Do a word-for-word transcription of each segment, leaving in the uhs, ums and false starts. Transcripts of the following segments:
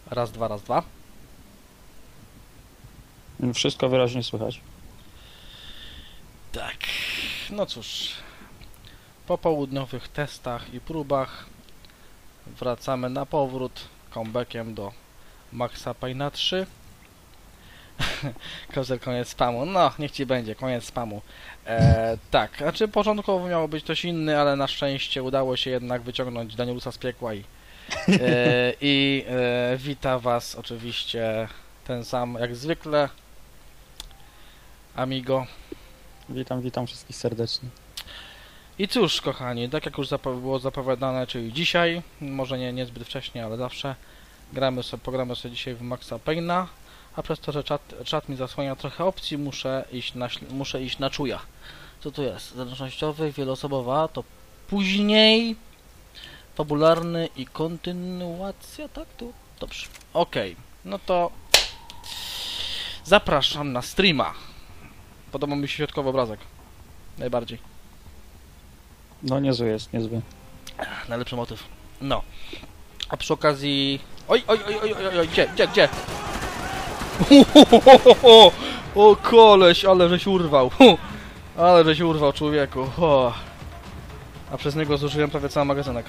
Raz, dwa, raz, dwa. Wszystko wyraźnie słychać. Tak. No cóż. Po południowych testach i próbach wracamy na powrót comebackiem do Maxa Payne'a trzy. Kozer, koniec spamu. No, niech ci będzie, koniec spamu. E, tak, znaczy początkowo miało być coś inny, ale na szczęście udało się jednak wyciągnąć Daniulusa z piekła i, e, i e, wita was oczywiście ten sam jak zwykle Amigo. Witam, witam wszystkich serdecznie. I cóż, kochani, tak jak już zapo- było zapowiadane, czyli dzisiaj, może nie niezbyt wcześnie, ale zawsze gramy sobie, pogramy sobie dzisiaj w Maxa Payne'a, a przez to, że czat, czat mi zasłania trochę opcji, muszę iść na, muszę iść na czuja. Co tu jest? Zależnościowy, wieloosobowa, to później fabularny i kontynuacja, tak? Tu? Dobrze. Okej, okay. No to zapraszam na streama. Podoba mi się środkowy obrazek. Najbardziej. No niezły jest, niezły. Najlepszy motyw. No. A przy okazji... Oj, oj, oj, oj, oj, oj, gdzie, gdzie, gdzie? O, o koleś, ale żeś urwał. Ale żeś urwał, człowieku. O. A przez niego zużyłem prawie cały magazynek.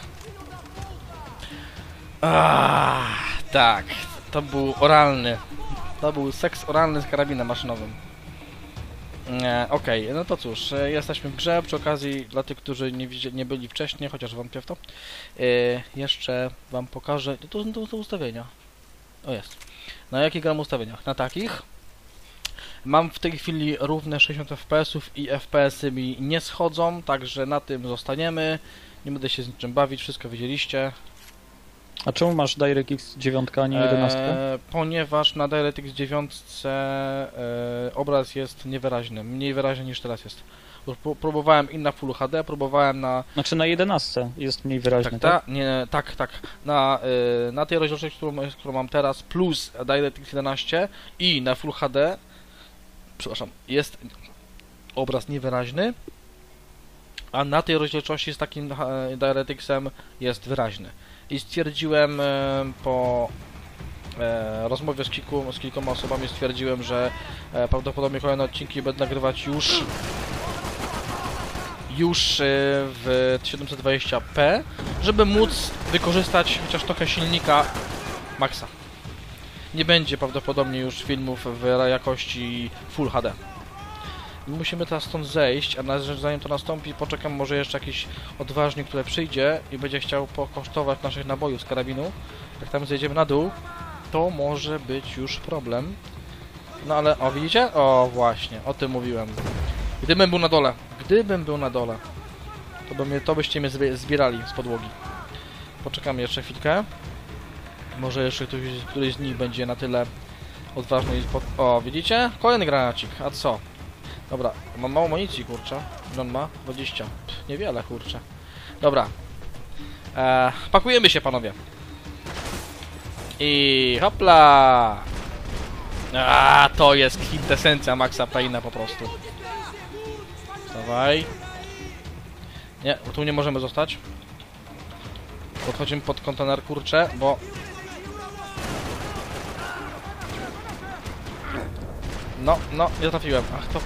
Ah, tak. To był oralny. To był seks oralny z karabinem maszynowym. E, Okej, okay. No to cóż, e, jesteśmy w grze. Przy okazji, dla tych, którzy nie, nie byli wcześniej, chociaż wątpię w to, e, jeszcze wam pokażę. To są te ustawienia. O, jest. Na jakich gram ustawieniach? Na takich. Mam w tej chwili równe sześćdziesiąt F P S ów i F P S y mi nie schodzą, także na tym zostaniemy. Nie będę się z niczym bawić, wszystko widzieliście. A czemu masz DirectX dziewięć, a nie jedenaście? Eee, ponieważ na DirectX dziewięć e, obraz jest niewyraźny, mniej wyraźny niż teraz jest. Próbowałem i na Full H D, próbowałem na... Znaczy na jedenaście jest mniej wyraźny, tak? tak? Ta, nie, tak, tak. Na, y, na tej rozdzielczości, którą, którą mam teraz, plus DirectX jedenaście i na Full H D, przepraszam, jest obraz niewyraźny, a na tej rozdzielczości z takim DirectXem jest wyraźny. I stwierdziłem e, po e, rozmowie z, kilku, z kilkoma osobami, stwierdziłem, że e, prawdopodobnie kolejne odcinki będę nagrywać już już e, w siedemset dwadzieścia p, żeby móc wykorzystać chociaż trochę silnika Maxa. Nie będzie prawdopodobnie już filmów w jakości Full H D. Musimy teraz stąd zejść, a zanim to nastąpi, poczekam, może jeszcze jakiś odważnik, który przyjdzie i będzie chciał pokosztować naszych nabojów z karabinu. Jak tam zejdziemy na dół, to może być już problem. No ale, o widzicie? O właśnie, o tym mówiłem. Gdybym był na dole, gdybym był na dole, to, by mnie, to byście mnie zbierali z podłogi. Poczekamy jeszcze chwilkę. Może jeszcze ktoś, któryś z nich będzie na tyle odważny i... Pod... O, widzicie? Kolejny granacik, a co? Dobra, mam mało amunicji, kurczę. John ma dwadzieścia. Pff, niewiele, kurczę. Dobra. Eee, pakujemy się, panowie. I hopla! A, to jest kwintesencja Maxa Payne'a po prostu. Dawaj. Nie, tu nie możemy zostać. Podchodzimy pod kontener, kurczę, bo... No, no, nie trafiłem. Ach, to...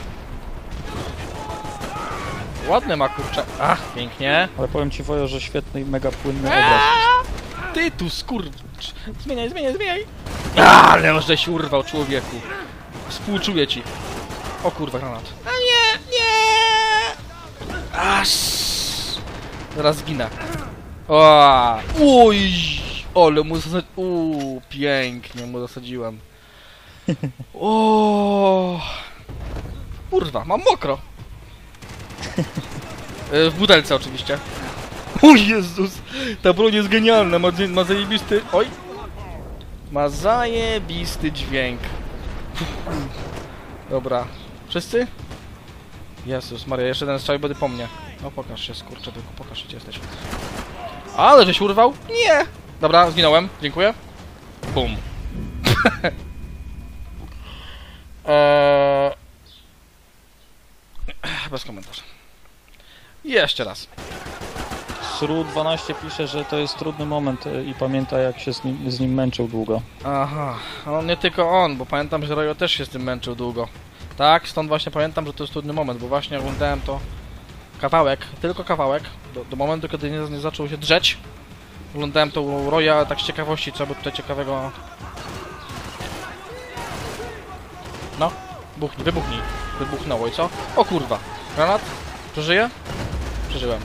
Ładny ma, kurczę. Ach, pięknie. Ale powiem ci, Wojo, że świetny i mega płynny obraz. Ty tu skurcz. Zmieniaj, zmieniaj, zmieniaj. Ale żeś urwał, człowieku. Współczuję ci. O kurwa, granat. A nie, nie. Aż. Zaraz zginę. O, uj. Ole, mu zasadziłem. Uuu, pięknie mu zasadziłem. O. Kurwa, mam mokro. W butelce oczywiście. O Jezus! Ta broń jest genialna, ma, ma zajebisty... Oj! Ma zajebisty dźwięk. Dobra. Wszyscy? Jezus Maria, jeszcze jeden strzał będzie po mnie. No pokaż się, skurczę, tylko pokaż się, gdzie jesteś. Ale żeś urwał? Nie! Dobra, zginąłem, dziękuję. Bum. eee... Bez komentarza. Jeszcze raz. Sru dwanaście pisze, że to jest trudny moment y, i pamięta, jak się z nim, z nim męczył długo. Aha, no nie tylko on, bo pamiętam, że Rojo też się z tym męczył długo. Tak, stąd właśnie pamiętam, że to jest trudny moment, bo właśnie oglądałem to kawałek, tylko kawałek, do, do momentu, kiedy nie, nie zaczął się drzeć. Oglądałem to u Roya, tak z ciekawości, co by tutaj ciekawego... No, buchnij, wybuchnij. Wybuchnęło i co? O kurwa, granat? Przeżyję? Przeżyłem.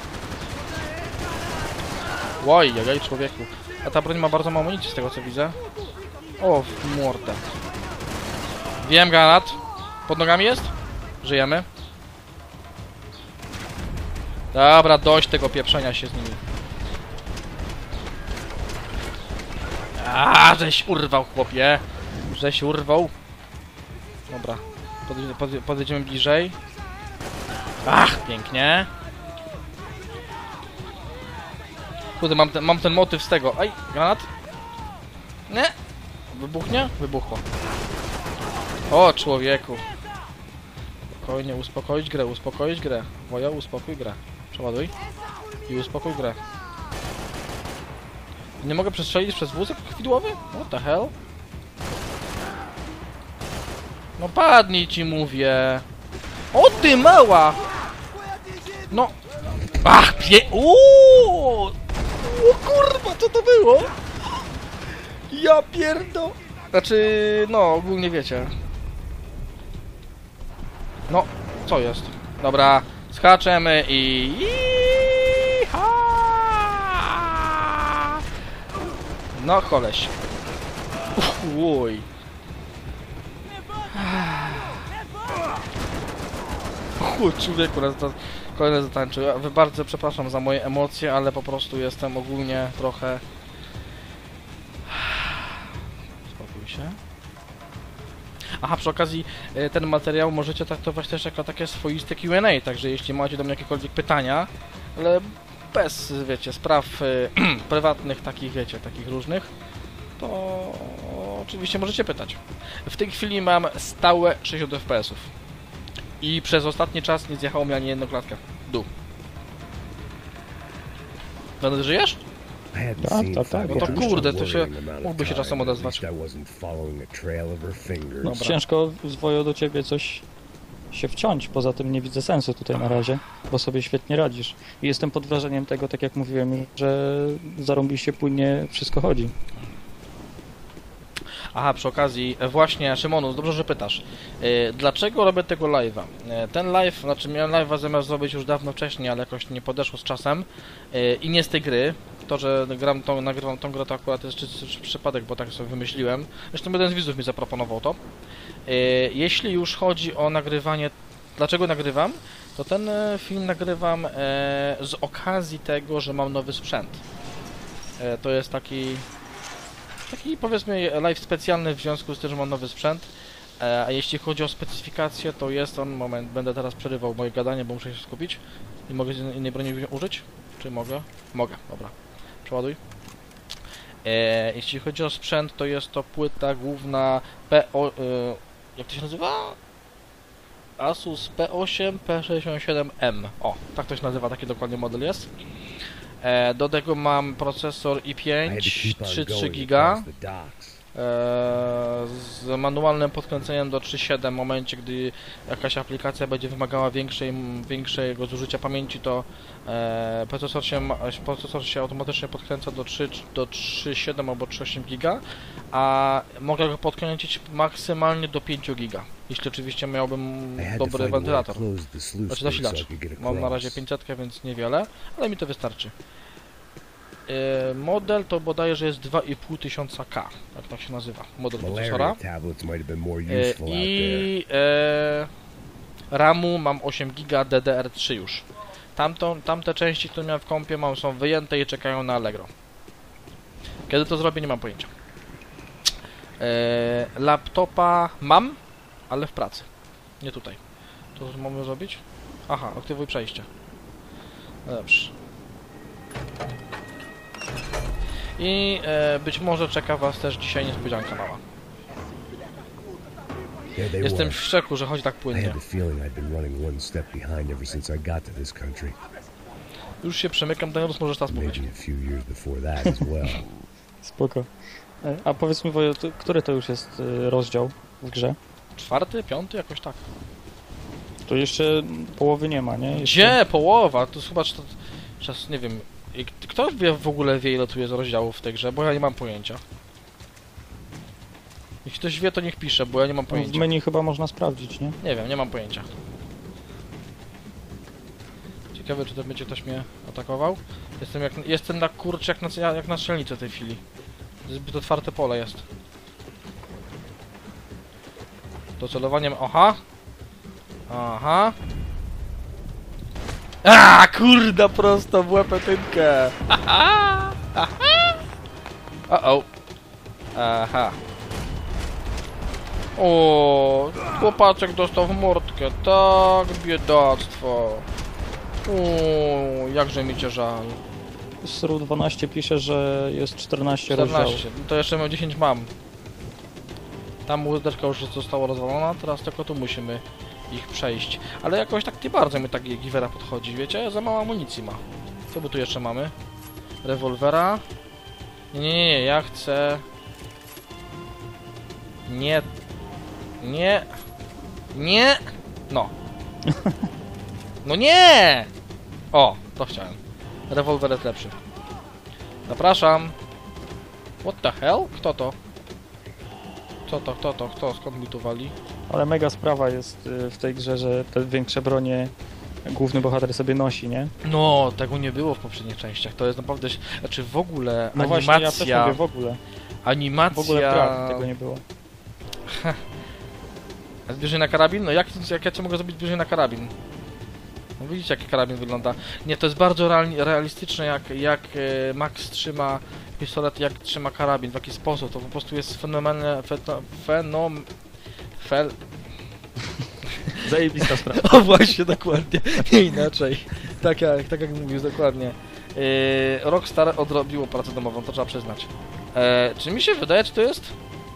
Oj, jajaj, człowieku. A ta broń ma bardzo mało amunicji z tego, co widzę. O, w mordę. Wiem, granat. Pod nogami jest? Żyjemy. Dobra, dość tego pieprzenia się z nimi. A, żeś urwał, chłopie. Żeś urwał. Dobra. Podejdziemy, podej podejdziemy bliżej. Ach, pięknie. Kurde, mam ten, mam ten motyw z tego. Ej, granat. Nie. Wybuchnie? Wybuchło. O, człowieku. Spokojnie, uspokoić grę, uspokoić grę. Wojo, uspokój grę. Przeładuj. I uspokój grę. Nie mogę przestrzelić przez wózek chwidłowy? What the hell? No padnij, ci mówię. O ty mała! No. Ach, pie... Uuuu! O kurwa, co to było? Ja pierdo... Znaczy, no, ogólnie wiecie. No, co jest? Dobra, skaczemy i... No, koleś. Uj. Uj, człowieku, raz to kolejne zatańczył. Ja bardzo przepraszam za moje emocje, ale po prostu jestem ogólnie trochę... Spokój się. Aha, przy okazji ten materiał możecie traktować też jako takie swoiste Q and A, także jeśli macie do mnie jakiekolwiek pytania, ale bez, wiecie, spraw y, prywatnych, takich, wiecie, takich różnych, to oczywiście możecie pytać. W tej chwili mam stałe sześćdziesiąt F P S ów i przez ostatni czas nie zjechało mi ani jedną klatkę w dół. Będę, żyjesz? Tak, tak, tak. No to kurde, to się mógłby się czasem odezwać. No, ciężko zwojo do ciebie coś się wciąć, poza tym nie widzę sensu tutaj na razie, bo sobie świetnie radzisz. I jestem pod wrażeniem tego, tak jak mówiłem, że zarąbiście płynnie wszystko chodzi. Aha, przy okazji, właśnie, Szymonus, dobrze, że pytasz. Yy, dlaczego robię tego live'a? Yy, ten live, znaczy miałem live'a zamiast zrobić już dawno wcześniej, ale jakoś nie podeszło z czasem. Yy, I nie z tej gry. To, że gram tą, nagrywam tą grę, to akurat jest czysty przypadek, bo tak sobie wymyśliłem. Zresztą jeden z widzów mi zaproponował to. Yy, jeśli już chodzi o nagrywanie, dlaczego nagrywam? To ten yy, film nagrywam yy, z okazji tego, że mam nowy sprzęt. Yy, to jest taki... Taki, powiedzmy, live specjalny w związku z tym, że mam nowy sprzęt. E, a jeśli chodzi o specyfikację, to jest on, moment, będę teraz przerywał moje gadanie, bo muszę się skupić. Nie mogę innej broni użyć? Czy mogę? Mogę, dobra. Przeładuj. E, jeśli chodzi o sprzęt, to jest to płyta główna P O... E, jak to się nazywa? Asus P osiem P sześćdziesiąt siedem M. O, tak to się nazywa, taki dokładnie model jest. E, do tego mam procesor i pięć, trzy przecinek trzy giga e, z manualnym podkręceniem do trzy przecinek siedem. W momencie, gdy jakaś aplikacja będzie wymagała większej, większego zużycia pamięci, to e, procesor, się, procesor się automatycznie podkręca do trzy przecinek siedem albo trzy przecinek osiem giga, a mogę go podkręcić maksymalnie do pięć giga, jeśli oczywiście miałbym dobry wentylator. Znaczy zasilacz. Mam na razie pięćset, więc niewiele, ale mi to wystarczy. Yy, model to bodajże jest dwa i pół tysiąca K, jak tak się nazywa, model procesora. Yy, I yy, ramu mam osiem giga D D R trzy już. Tamtą, tamte części, które miałem w kompie, mam, są wyjęte i czekają na Allegro. Kiedy to zrobię, nie mam pojęcia. Yy, laptopa mam, ale w pracy. Nie tutaj. To co mamy zrobić? Aha, aktywuj przejście. Dobrze. I e, być może czeka was też dzisiaj niespodzianka mała. Jestem w szoku, że chodzi tak płynnie. Już się przemykam, Daniel, możesz teraz mówić. Maybe a few years before that as well. Spoko. E, A powiedz mi, Wojo, to- który to już jest y, rozdział w grze? Czwarty, piąty, jakoś tak. To jeszcze połowy nie ma, nie? Jeszcze... Gdzie? Połowa? To zobacz, to... Czas, nie wiem... i k- Kto wie, w ogóle wie, ile tu jest rozdziałów w tej grze? Bo ja nie mam pojęcia. Jeśli ktoś wie, to niech pisze, bo ja nie mam W pojęcia. menu chyba można sprawdzić, nie? Nie wiem, nie mam pojęcia. Ciekawe, czy to będzie ktoś mnie atakował. Jestem jak... Jestem na kurczę jak na, jak na strzelnicy w tej chwili. Zbyt otwarte pole jest. Docelowaniem... Aha! Aha! A, kurda, prosto w łepetynkę! Aha! Aha! O-o! Aha! O, chłopaczek dostał w mordkę, tak, biedactwo. O, jakże mi cię żal. S R U dwanaście pisze, że jest czternaście rozdziałów. czternaście, no to jeszcze mam dziesięć mam. Tam łyżeczka już została rozwalona, teraz tylko tu musimy ich przejść. Ale jakoś tak nie bardzo mi tak Givera podchodzi, wiecie? Za mało amunicji ma. Co by tu jeszcze mamy? Rewolwera. Nie, nie, nie, nie, ja chcę... Nie. Nie. Nie. No. No nie! O, to chciałem. Rewolwer jest lepszy. Zapraszam. What the hell? Kto to? Co to, kto to, kto? Skąd mi tu wali? Ale mega sprawa jest y, w tej grze, że te większe bronie główny bohater sobie nosi, nie? No, tego nie było w poprzednich częściach. To jest naprawdę... Znaczy w ogóle No animacja... właśnie, ja też mówię w ogóle. Animacja... W ogóle w grach tego nie było. A zbliżenie na karabin? No jak, jak ja co mogę zrobić zbliżenie na karabin? No widzicie, jak karabin wygląda. Nie, to jest bardzo real, realistyczne, jak, jak e, Max trzyma pistolet, jak trzyma karabin, w jaki sposób. To po prostu jest fenomenalne... Feto, fenom... Fel... Zajebista sprawa. O właśnie, dokładnie. Nie inaczej. Tak jak, tak jak mówisz, dokładnie. Yy, Rockstar odrobiło pracę domową, to trzeba przyznać. E, czy mi się wydaje, czy to jest...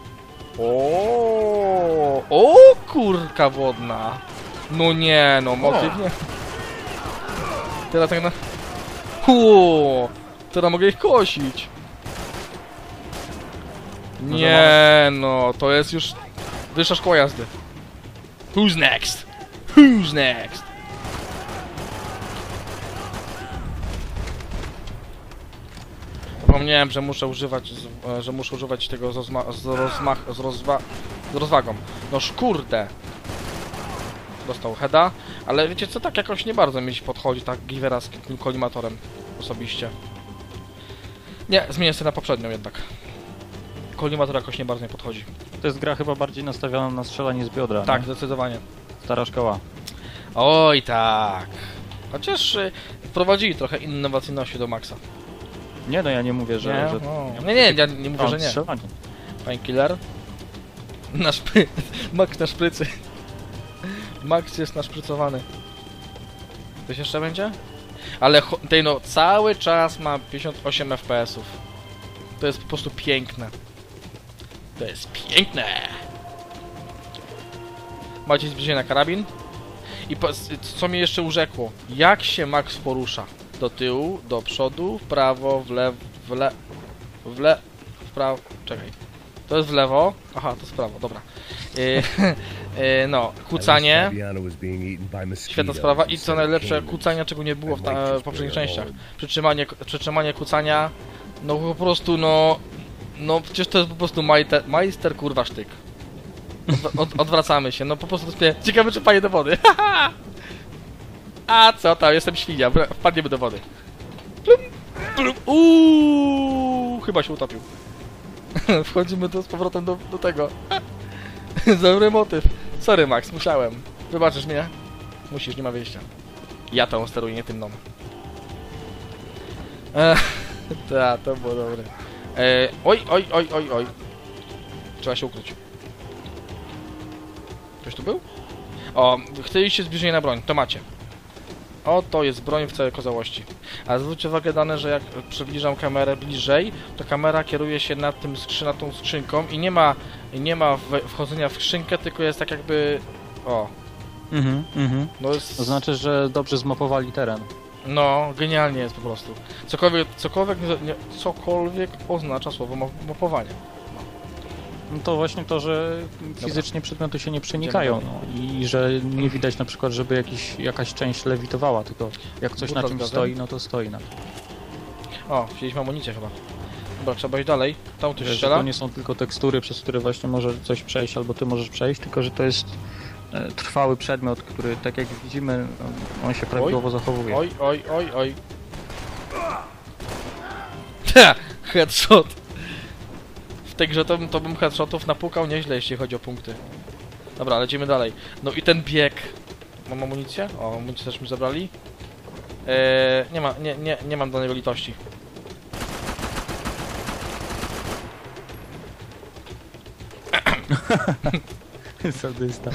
O, o kurka wodna. No nie, no motywnie. Teraz tak na... Hu, teraz mogę ich kosić. Nie, no, to jest już wyższa szkoła jazdy. Who's next? Who's next? Zapomniałem, że muszę używać, z, e, że muszę używać tego z, rozma z, rozmach, z, rozwa z rozwagą. No szkurde. Dostał heada, ale wiecie co, tak jakoś nie bardzo mi się podchodzi tak Givera z tym kolimatorem osobiście. Nie, zmienię sobie na poprzednią jednak. Kolimator jakoś nie bardzo nie podchodzi. To jest gra chyba bardziej nastawiona na strzelanie z biodra. Tak, nie? zdecydowanie. Stara szkoła. Oj tak. Chociaż y, wprowadzili trochę innowacyjności do Maxa. Nie no, ja nie mówię, że... Nie, że... no. nie, nie, ja nie mówię, A, że nie. strzelanie. Painkiller. Na szpry... Max na szprycy. Max jest naszprycowany. Coś jeszcze będzie? Ale cho- tej no, cały czas ma pięćdziesiąt osiem F P S ów. To jest po prostu piękne. To jest piękne! Macie zbliżenie na karabin? I po, co mnie jeszcze urzekło? Jak się Max porusza? Do tyłu, do przodu, w prawo, w lewo, w le... w le... w prawo... czekaj. To jest w lewo. Aha, to jest w prawo, dobra. Yy, yy, no, kucanie. Świetna sprawa. I co najlepsze, kucania, czego nie było w, ta, w poprzednich częściach. Przytrzymanie, przytrzymanie kucania. No po prostu, no... No przecież to jest po prostu majter, majster kurwa sztyk. Od, od, odwracamy się, no po prostu to jest... Ciekawe, czy panie do wody. A co tam, jestem świnia, wpadniemy do wody. Plum, plum. Uuu, chyba się utopił. Wchodzimy tu z powrotem do, do tego. Dobry motyw. Sorry Max, musiałem. Wybaczysz mnie? Musisz, nie ma wyjścia. Ja tą steruję, nie tym nom. Ta, to było dobre. E, oj, oj, oj, oj, oj. Trzeba się ukryć. Ktoś tu był? O, chcieliście zbliżenie na broń, to macie. O, to jest broń w całej okazałości. A zwróćcie uwagę dane, że jak przybliżam kamerę bliżej, to kamera kieruje się nad tym skrzy, nad tą skrzynką i nie ma, nie ma wchodzenia w skrzynkę, tylko jest tak jakby... O. Mhm, mhm. No jest... To znaczy, że dobrze zmapowali teren. No, genialnie jest po prostu. Cokolwiek, cokolwiek, nie, cokolwiek oznacza słowo map- mapowanie. No to właśnie to, że fizycznie przedmioty się nie przenikają no, i że nie widać na przykład, żeby jakiś, jakaś część lewitowała, tylko jak coś Buta na czymś zgadzam. stoi, no to stoi na tym. O, wzięliśmy amunicję chyba. Dobra, trzeba iść dalej. Tam ktoś Wiesz, że strzela. to nie są tylko tekstury, przez które właśnie może coś przejść, albo ty możesz przejść, tylko że to jest e, trwały przedmiot, który tak jak widzimy, no, on się prawidłowo zachowuje. Oj, oj, oj, oj. Ha! Headshot! W tej grze to, bym- to bym headshotów napukał nieźle, jeśli chodzi o punkty. Dobra, lecimy dalej. No i ten bieg. Mam amunicję? O, amunicję też mi zabrali. Eee, nie ma, nie, nie, nie mam do niego litości. Sadysta.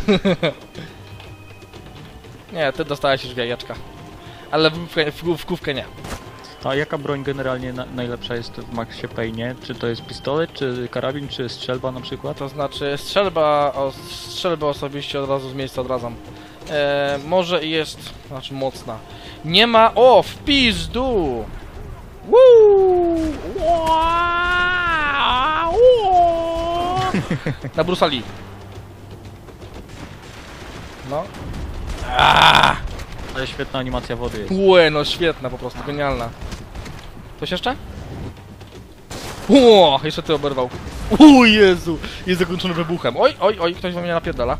Nie, ty dostałeś już jajeczka. Ale w główkę, w, w główkę nie. A jaka broń generalnie na, najlepsza jest w Maxie Payne? Czy to jest pistolet, czy karabin, czy strzelba na przykład? To znaczy strzelba, o, strzelbę osobiście od razu z miejsca odradzam. E, może i jest, znaczy mocna. Nie ma, o, w pizdu! Woo! Wow! Na Bruce'a Lee. No. Aaaa! Ale świetna animacja wody jest. Łe, no świetna, po prostu genialna. Coś jeszcze? Ło, jeszcze ty oberwał. O Jezu, jest zakończony wybuchem. Oj, oj, oj, ktoś we mnie napierdala.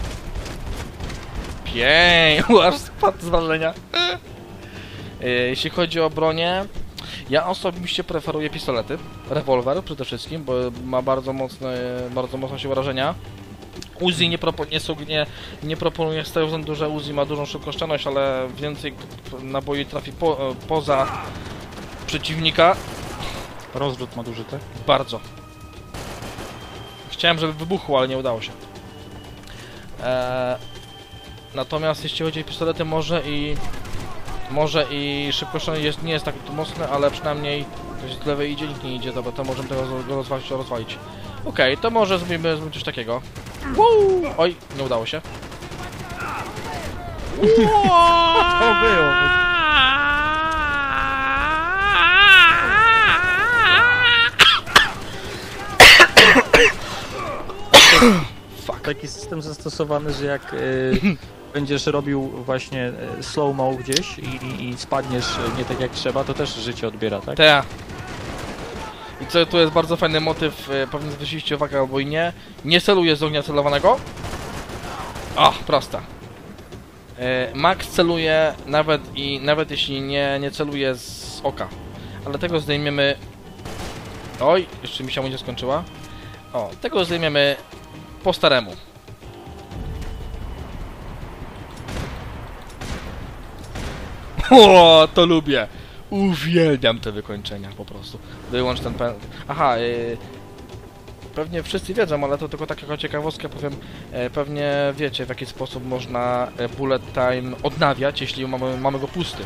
Pień, aż spadł z wrażenia. E, Jeśli chodzi o bronię, ja osobiście preferuję pistolety. Rewolwer przede wszystkim, bo ma bardzo mocne, bardzo mocne się wrażenia. Uzi nie, propo, nie, sug- nie, nie proponuje z tego względu, że Uzi ma dużą szybkoszczelność, ale więcej naboi trafi po, poza przeciwnika. Rozrzut ma duży, tak? Bardzo. Chciałem, żeby wybuchło, ale nie udało się. Eee, natomiast jeśli chodzi o pistolety, może i może i szybkoszczelność jest, nie jest tak mocne, ale przynajmniej ktoś z lewej idzie, nikt nie idzie, dobra, to możemy tego go rozwalić, rozwalić. Okej, okay, to może zrobimy, zrobimy coś takiego. Woo! Oj, nie udało się. To było. Fuck. Taki system zastosowany, że jak y, będziesz robił właśnie y, slow-mo gdzieś i, i, i spadniesz y, nie tak jak trzeba, to też życie odbiera, tak? Te. I co tu jest bardzo fajny motyw, e, pewnie zwróciliście uwagę albo i nie. Nie celuje z ognia celowanego. O, prosta. E, Max celuje nawet i nawet jeśli nie, nie celuje z oka. Ale tego zdejmiemy. Oj, jeszcze mi się amunicja skończyła. O, tego zdejmiemy po staremu. O, to lubię. Uwielbiam te wykończenia po prostu. Wyłącz ten pen... Aha, yy, pewnie wszyscy wiedzą, ale to tylko tak jako ciekawostkę powiem. Yy, pewnie wiecie, w jaki sposób można yy, bullet time odnawiać, jeśli mamy, mamy go pusty.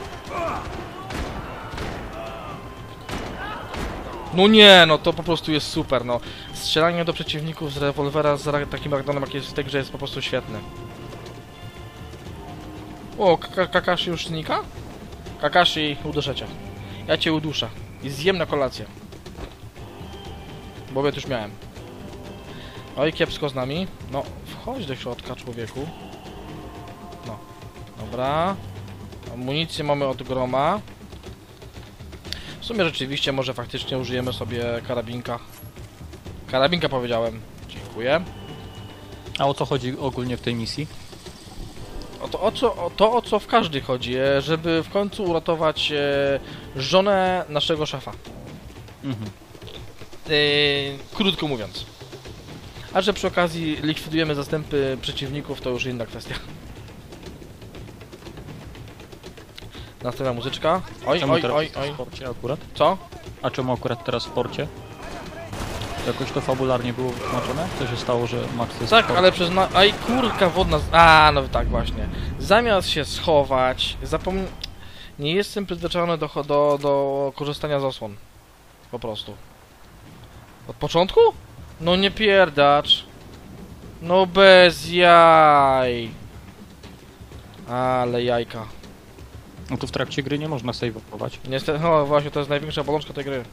No nie, no to po prostu jest super, no. Strzelanie do przeciwników z rewolwera z ra takim ragdonem, jak jest w tej grze, jest po prostu świetne. O, Kaka- Kakashi już znika? Kakashi, uduszę cię. Ja cię uduszę. I zjem na kolację. Bo obiad już miałem. Oj, kiepsko z nami. No, wchodź do środka, człowieku. No, dobra. Amunicję mamy od groma. W sumie rzeczywiście może faktycznie użyjemy sobie karabinka. Karabinka powiedziałem. Dziękuję. A o co chodzi ogólnie w tej misji? O to, o co, o to, o co w każdej chodzi, e, żeby w końcu uratować e, żonę naszego szefa. Mhm. E, krótko mówiąc. A że przy okazji likwidujemy zastępy przeciwników, to już inna kwestia. Następna muzyczka. Oj, Czemu oj, teraz oj, w oj. porcie akurat? Co? A czemu akurat teraz w porcie? Jakoś to fabularnie było wytłumaczone? Co się stało, że Max jest Tak, w porcie? ale przez na... Aj, kurka wodna... z- A, no tak właśnie. Zamiast się schować, zapomnę... Nie jestem przyzwyczajony do, do, do korzystania z osłon. Po prostu. Od początku? No nie pierdacz. No bez jaj. Ale jajka. No tu w trakcie gry nie można save'ować. Niestety, no właśnie, to jest największa bolączka tej gry.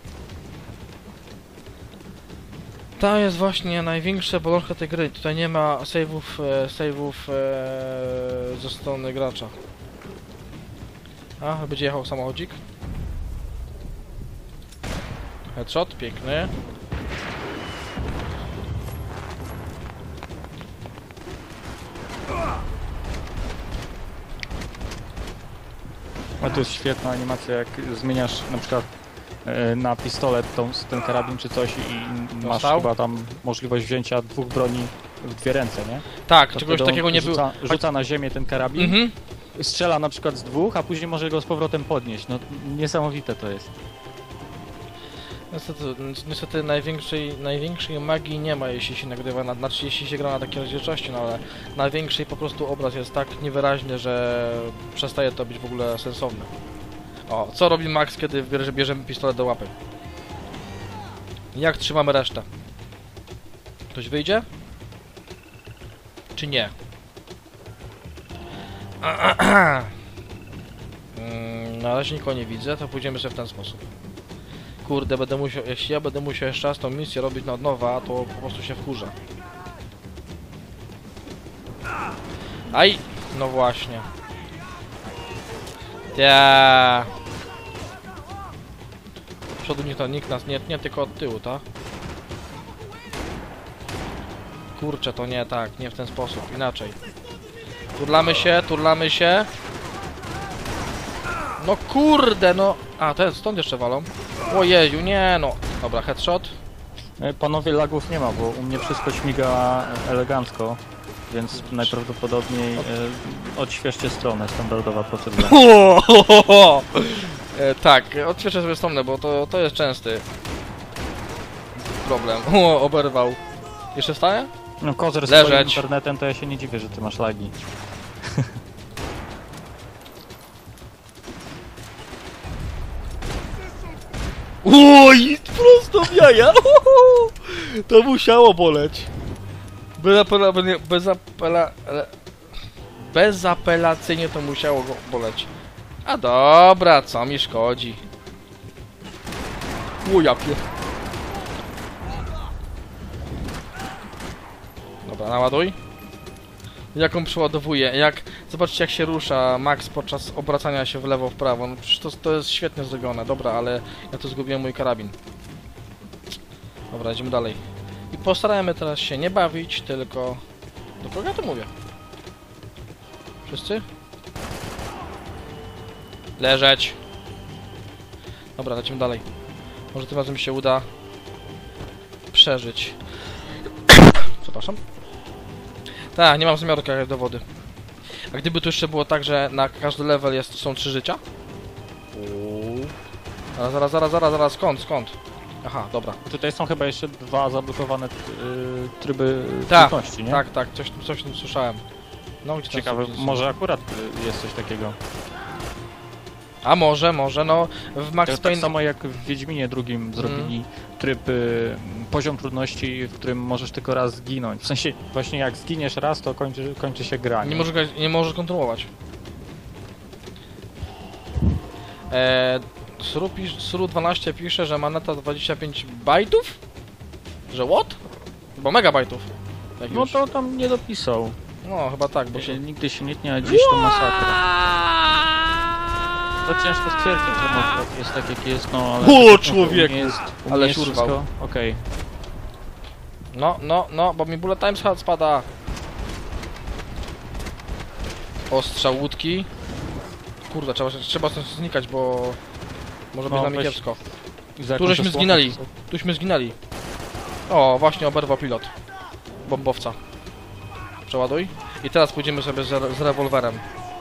To jest właśnie największa bolączka tej gry. Tutaj nie ma save'ów, e, save'ów e, ze strony gracza. A, będzie jechał samochodzik. Headshot, piękny. A to jest świetna animacja, jak zmieniasz na przykład e, na pistolet tą, ten karabin czy coś i masz Dostał? chyba tam możliwość wzięcia dwóch broni w dwie ręce, nie? Tak, To czegoś wtedy on takiego nie było. rzuca, rzuca na ziemię ten karabin, Mhm. strzela na przykład z dwóch, a później może go z powrotem podnieść. No niesamowite to jest. Niestety, niestety największej, największej magii nie ma, jeśli się nagrywa na, znaczy jeśli się gra na takiej rozdzielczości, no ale największej po prostu obraz jest tak niewyraźny, że przestaje to być w ogóle sensowne. O, co robi Max, kiedy bierze, bierzemy pistolet do łapy? Jak trzymamy resztę? Ktoś wyjdzie? Czy nie? Mm, na razie nikogo nie widzę, to pójdziemy sobie w ten sposób. Kurde, będę musiał, jeśli ja będę musiał jeszcze raz tą misję robić na od nowa, to po prostu się wkurzę. Aj! No właśnie. Ja. Z przodu nikt, nikt nas nie tnie, tylko od tyłu, tak? Kurczę, to nie tak, nie w ten sposób, inaczej. Turlamy się, turlamy się. No kurde, no. A, ten stąd jeszcze walą. Ojeju, nie no. Dobra, headshot. E, Panowie, lagów nie ma, bo u mnie wszystko śmiga elegancko, więc najprawdopodobniej e, odświeżcie stronę, standardowa procedura. E, tak, odświeżę sobie stronę, bo to, to jest częsty problem. O, oberwał. Jeszcze wstaje? No kozer z Leżeć. swoim internetem, to ja się nie dziwię, że ty masz lagi. Oj, prosto w jaja! To musiało boleć. Bez apela... Bez apela... Bezapelacyjnie to musiało go boleć. A dobra, co mi szkodzi? O, ja pier... Dobra, naładuj. Jak on przeładowuje, jak... Zobaczcie jak się rusza Max podczas obracania się w lewo, w prawo. No przecież to, to jest świetnie zrobione, dobra, ale ja tu zgubiłem mój karabin. Dobra, idziemy dalej. I postarajmy teraz się nie bawić, tylko... Do kogo ja to mówię? Wszyscy? Leżeć! Dobra, lecimy dalej. Może tym razem się uda przeżyć. Przepraszam. Tak, nie mam zamiaru karać do wody. A gdyby tu jeszcze było tak, że na każdy level jest, są trzy życia? Uuu. Zaraz, zaraz, zaraz, zaraz, zaraz, skąd, skąd? Aha, dobra. Tutaj są chyba jeszcze dwa zablokowane y, tryby Tak, trudności, nie? Tak, tak, coś, coś tam słyszałem. No, gdzie tam Ciekawe, są- może akurat y, jest coś takiego. A może, może, no w To Max jest tak Payne... samo jak w Wiedźminie drugim zrobili tryb, y, poziom trudności, w którym możesz tylko raz zginąć. W sensie, właśnie jak zginiesz raz, to kończy, kończy się gra. Nie może, nie może kontynuować. Eee, Suru, pisz, Suru dwanaście pisze, że maneta dwadzieścia pięć bajtów? Że what? Bo megabajtów. Jak No już. to tam nie dopisał. No, chyba tak, bo się... Nigdy się nie tnie, a dziś to masakra. To ciężko stwierdzić, że może jest tak jak jest, no ale... O, no, człowieku! u mnie jest, u mnie Ale jest urwał. wszystko okej. No, no, no, bo mi bullet time spada. Ostrzał łódki. Kurde, trzeba, trzeba stąd znikać, bo... Może być No, na mnie weź- kiepsko. Za Tu jakąś żeśmy osłonę zginęli. to- Tuśmy zginęli. O, właśnie oberwał pilot. Bombowca. Przeładuj. I teraz pójdziemy sobie z, z rewolwerem.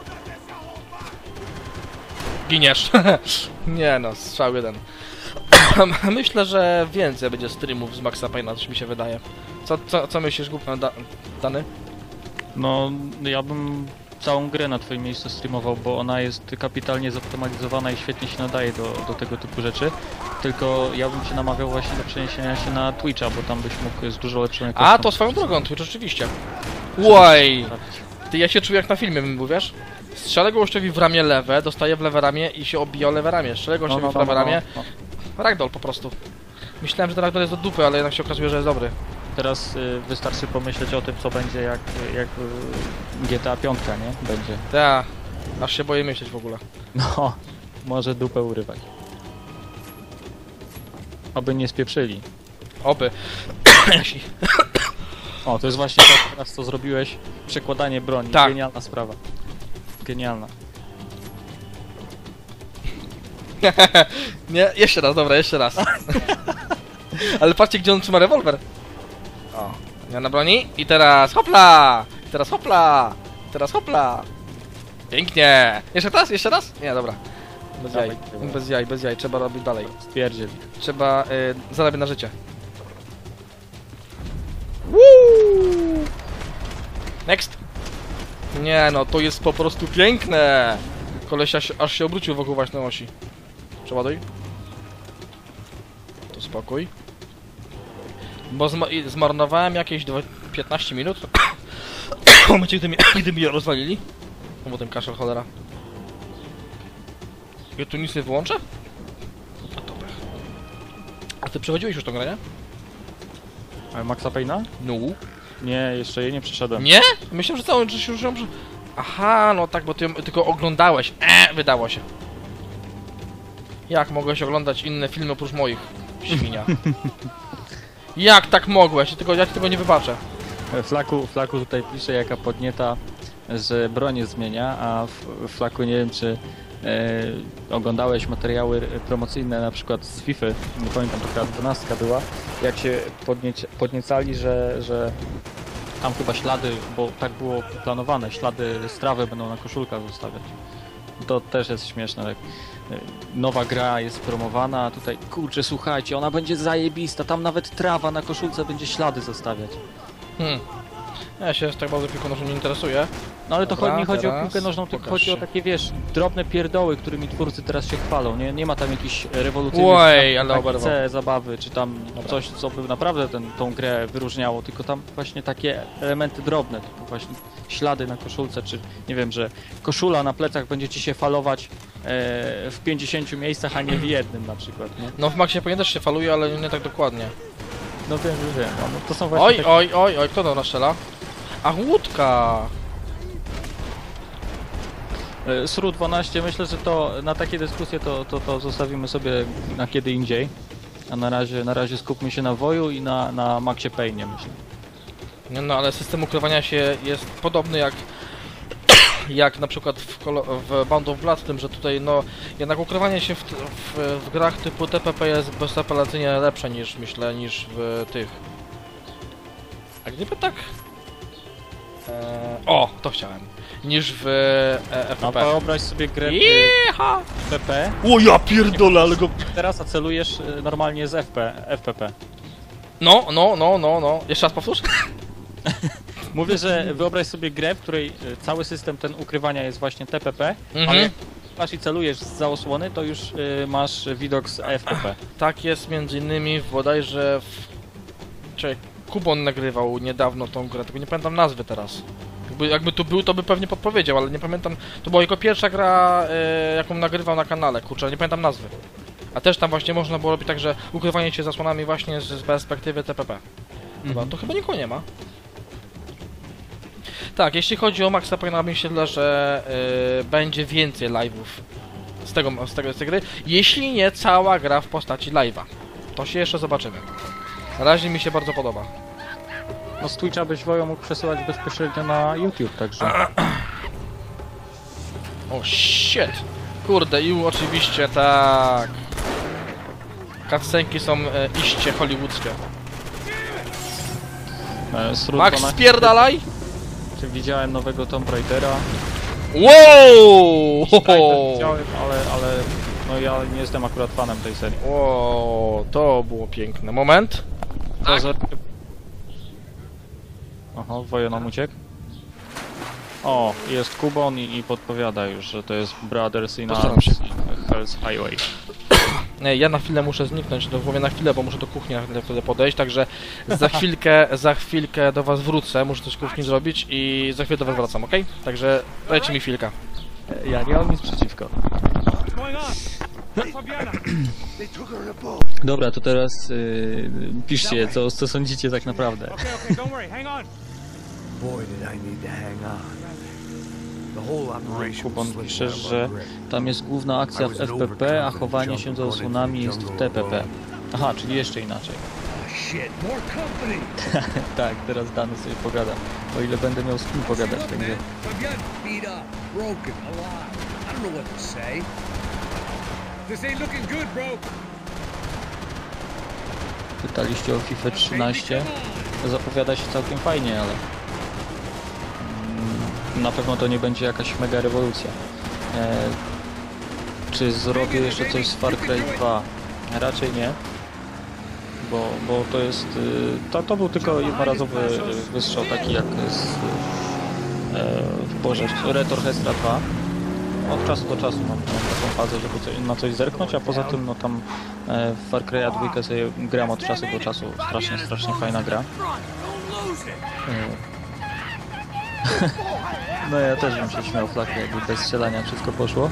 Giniesz. Nie no, strzał jeden. Myślę, że więcej będzie streamów z Maxa Payne'a, coś mi się wydaje. Co, co, co myślisz, głupio, da, Dany? No, ja bym całą grę na twoim miejscu streamował, bo ona jest kapitalnie zoptymalizowana i świetnie się nadaje do, do tego typu rzeczy. Tylko ja bym cię namawiał właśnie do przeniesienia się na Twitcha, bo tam byś mógł z dużo lepszą jakością. A, to swoją drogą, Twitch, oczywiście. Łaj! Ty, ja się czuję jak na filmie, bym był, wiesz? Strzelę gościowi w ramię lewe, dostaję w lewe ramię i się obija o lewe ramię. Strzelę No, gościowi no, w no, prawe no, ramię. no. Ragdoll po prostu. Myślałem, że ten ragdoll jest do dupy, ale jednak się okazuje, że jest dobry. Teraz y, wystarczy pomyśleć o tym, co będzie jak, jak y, G T A pięć, nie? Będzie. Ta, aż się boję myśleć w ogóle. No, może dupę urywać. Oby nie spieprzyli. Oby. Jeśli- O, to jest właśnie to teraz, co zrobiłeś. Przekładanie broni. Tak. Genialna sprawa. Genialna. Nie, jeszcze raz, dobra, jeszcze raz. Ale patrzcie, gdzie on trzyma rewolwer. O, ja na broni i teraz hopla! I teraz hopla! I teraz hopla! Pięknie! Jeszcze raz, jeszcze raz? Nie, dobra. Bez Dawaj, jaj, dawaj. bez jaj, bez jaj, trzeba robić dalej. Stwierdził. Trzeba y, zarabiać na życie. Woo! Next! Nie no, to jest po prostu piękne! Kolesia się, aż się obrócił wokół właśnie osi. Przeładuj. To spokój. Bo zma i zmarnowałem jakieś piętnaście minut. W momencie, gdy, mi, gdy mi je rozwalili. No bo ten kaszel, cholera. Ja tu nic nie wyłączę? A to pech. A ty przechodziłeś już tą grę, nie? Ale Maxa Payne'a? No. Nie, jeszcze jej nie przeszedłem. Nie? Myślałem, że całą rzecz już ją... prze- Aha, no tak, bo ty ją tylko oglądałeś. Eee, wydało się. Jak mogłeś oglądać inne filmy oprócz moich? Świnia. Jak tak mogłeś? Ja tego, ja ci tego nie wybaczę. Flaku, Flaku tutaj pisze, jaka podnieta, że broń zmienia, a w Flaku nie wiem, czy e, oglądałeś materiały promocyjne na przykład z FIFA, nie pamiętam, to chyba dwunastka była, jak się podnieci, podniecali, że, że tam chyba ślady, bo tak było planowane, ślady strawy będą na koszulkach zostawiać. To też jest śmieszne, tak. Nowa gra jest promowana, a tutaj, kurczę, słuchajcie, ona będzie zajebista, tam nawet trawa na koszulce będzie ślady zostawiać. Hmm. Ja się tak bardzo piłką nożną nie interesuję. No ale to Dobra, chodzi, nie chodzi o teraz piłkę nożną, tylko pokaż chodzi o się. takie, wiesz, drobne pierdoły, którymi twórcy teraz się chwalą, nie? Nie ma tam jakichś rewolucyjnych Oj, ale tam oberwał. C zabawy, czy tam Dobra. coś, co by naprawdę ten, tą grę wyróżniało, tylko tam właśnie takie elementy drobne, typu właśnie ślady na koszulce, czy nie wiem, że koszula na plecach będzie ci się falować e, w pięćdziesięciu miejscach, a nie w jednym na przykład, nie? No w Maxie Payne też się faluje, ale nie tak dokładnie. No wiem, wiem, wiem, no, to są właśnie Oj, takie... oj, oj, oj, kto to naszczela? Ach, łódka! E, S R U dwanaście, myślę, że to na takie dyskusje to, to, to zostawimy sobie na kiedy indziej. A na razie, na razie skupmy się na Woju i na, na Maxie Payne'ie, myślę. Nie no, ale system ukrywania się jest podobny jak jak na przykład w, Call- w Bound of Blood, w tym, że tutaj no jednak ukrywanie się w, w, w grach typu T P P jest bezapelacyjnie lepsze niż, myślę, niż w tych. A gdyby tak... E, o, to chciałem. Niż w e, No F P P. wyobraź sobie grę w Jecha! P P, O ja pierdolę, ale go... teraz a celujesz e, normalnie z F P, F P P. No, no, no, no, no. Jeszcze raz powtórz? Mówię, że wyobraź sobie grę, w której e, cały system ten ukrywania jest właśnie T P P, ale Mhm. jak masz i celujesz z osłony, to już e, masz widok z F P P. Tak jest między innymi w bodajże w... Czekaj, Kubon nagrywał niedawno tą grę, tylko nie pamiętam nazwy teraz. Jakby, jakby tu był, to by pewnie podpowiedział, ale nie pamiętam... To była jego pierwsza gra, e, jaką nagrywał na kanale, kurczę, nie pamiętam nazwy. A też tam właśnie można było robić tak, że ukrywanie się zasłonami właśnie z, z perspektywy T P P. Chyba, to chyba nikogo nie ma. Tak, jeśli chodzi o Maxa Payne'a, myślę, że y, będzie więcej live'ów z tego, z tego z tej gry. Jeśli nie cała gra w postaci live'a. To się jeszcze zobaczymy. Na razie mi się bardzo podoba. No z Twitcha byś Wojo mógł przesyłać bezpośrednio na YouTube, także... O shit! Kurde, i oczywiście tak. Cutscenki są e, iście hollywoodzkie. E, S R U Max, dwanaście, spierdalaj! czy widziałem nowego Tomb Raidera? Wow! Strider widziałem, ale, ale no ja nie jestem akurat fanem tej serii. O, to było piękne. Moment. To za... Aha, Wojo nam uciekł. O, jest Kubon i, i podpowiada już, że to jest Brothers in Postaram Arms się. Hell's Highway. E, Ja na chwilę muszę zniknąć, do głowie na chwilę, bo muszę do kuchni na chwilę wtedy podejść, także za chwilkę, za chwilkę do was wrócę, muszę coś w kuchni zrobić i za chwilę do was wracam, ok? Także dajcie mi chwilkę. Ja nie mam nic przeciwko. Dobra, to teraz yy, piszcie, co, co sądzicie tak naprawdę. Boy, did I need to hang on. The whole operation Kubon was pisze, slipping out że of my grip. tam jest główna akcja w F P P, a chowanie się za osłonami jest w T P P. Aha, czyli jeszcze inaczej. Shit, more company. Tak, teraz Dany sobie pogadam. O ile będę miał z kim pogadać, będzie. Fabian beat up, broken, alive. I don't know what to say. This ain't looking good, bro. Pytaliście o FIFA trzynaście. Zapowiada się całkiem fajnie, ale mm, na pewno to nie będzie jakaś mega rewolucja. E, czy zrobię jeszcze coś z Far Cry dwa? Raczej nie. Bo, bo to jest... y, To, to był tylko jednorazowy wystrzał, taki jak z... E, Boże, Retor Hestra dwa. Od czasu do czasu mam, mam taką fazę, żeby coś, na coś zerknąć, a poza tym no tam e, w Far Cry'a dwa sobie gram od czasu do czasu. Strasznie, strasznie fajna gra. E, No ja też bym się śmiał flaki, jakby bez strzelania wszystko poszło.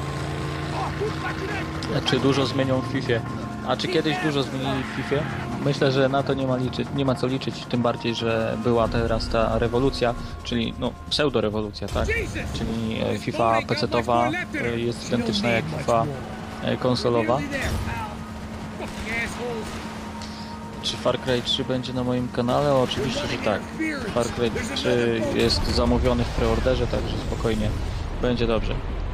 A czy dużo zmienią w FIFA? A czy kiedyś dużo zmienili w FIFA? Myślę, że na to nie ma liczyć, nie ma co liczyć, tym bardziej, że była teraz ta rewolucja, czyli no pseudo-rewolucja, tak? Czyli e, FIFA pecetowa e, jest identyczna jak FIFA e, konsolowa. Czy Far Cry trzy będzie na moim kanale? O, oczywiście, że tak. Far Cry trzy jest zamówiony w preorderze, także spokojnie będzie dobrze.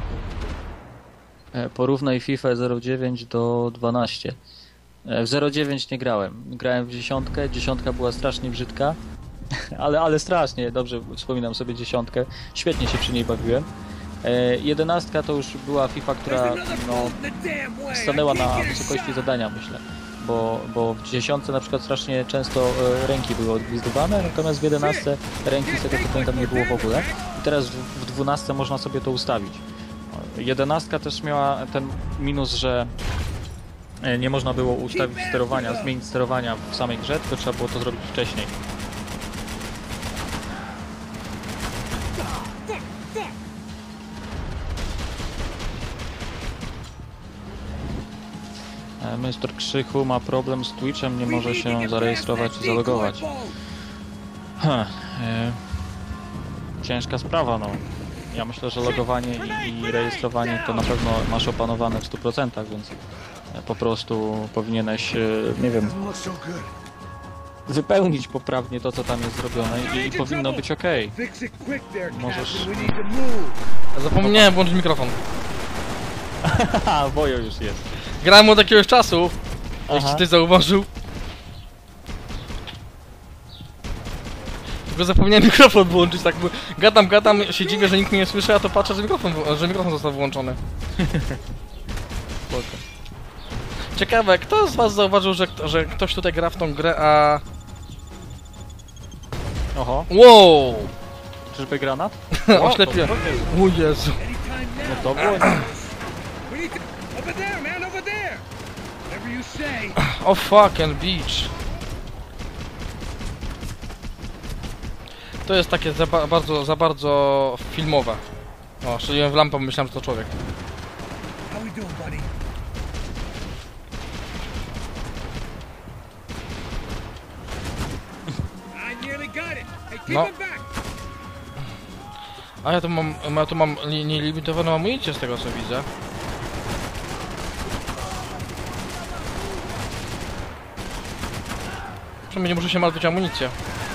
E, Porównaj FIFA zero dziewięć do dwanaście. E, W zero dziewięć nie grałem. Grałem w dziesiątkę. Dziesiątka była strasznie brzydka. ale, ale strasznie. Dobrze wspominam sobie dziesiątkę. Świetnie się przy niej bawiłem. E, jedenastka to już była FIFA, która no, stanęła na wysokości zadania, myślę. Bo, bo w dziesiątce na przykład strasznie często e, ręki były odgwizdowane, natomiast w jedenastce ręki z tego co pamiętam nie było w ogóle. I teraz w, w dwunastce można sobie to ustawić. Jedenastka też miała ten minus, że nie można było ustawić sterowania, zmienić sterowania w samej grze, tylko trzeba było to zrobić wcześniej. mister Krzychu ma problem z Twitchem, nie może się zarejestrować i zalogować. Huh, e, ciężka sprawa, no. Ja myślę, że logowanie i, i rejestrowanie to na pewno masz opanowane w stu procentach, więc po prostu powinieneś, nie wiem, wypełnić poprawnie to, co tam jest zrobione i, i powinno być ok. Możesz... Zapomniałem włączyć mikrofon. Haha, Wojo już jest. Grałem od jakiegoś czasu, jeśli Aha. ktoś zauważył. Tylko zapomniałem mikrofon włączyć, tak by gadam, gadam, się dziwię, że nikt mnie nie słyszy, a to patrzę, że mikrofon, że mikrofon został włączony. Spoko. Ciekawe, kto z was zauważył, że, że ktoś tutaj gra w tą grę, a... Oho, Wow! czyżby granat? Oślepiłem. O Jezu. No to było... O fucking beach. To jest takie za ba bardzo, za bardzo filmowe. O, strzeliłem w lampę, myślałem, że to człowiek. No. A ja tu mam, ja tu mam li, nielimitowaną amunicję z tego co widzę. Przynajmniej nie muszę się martwić o amunicję.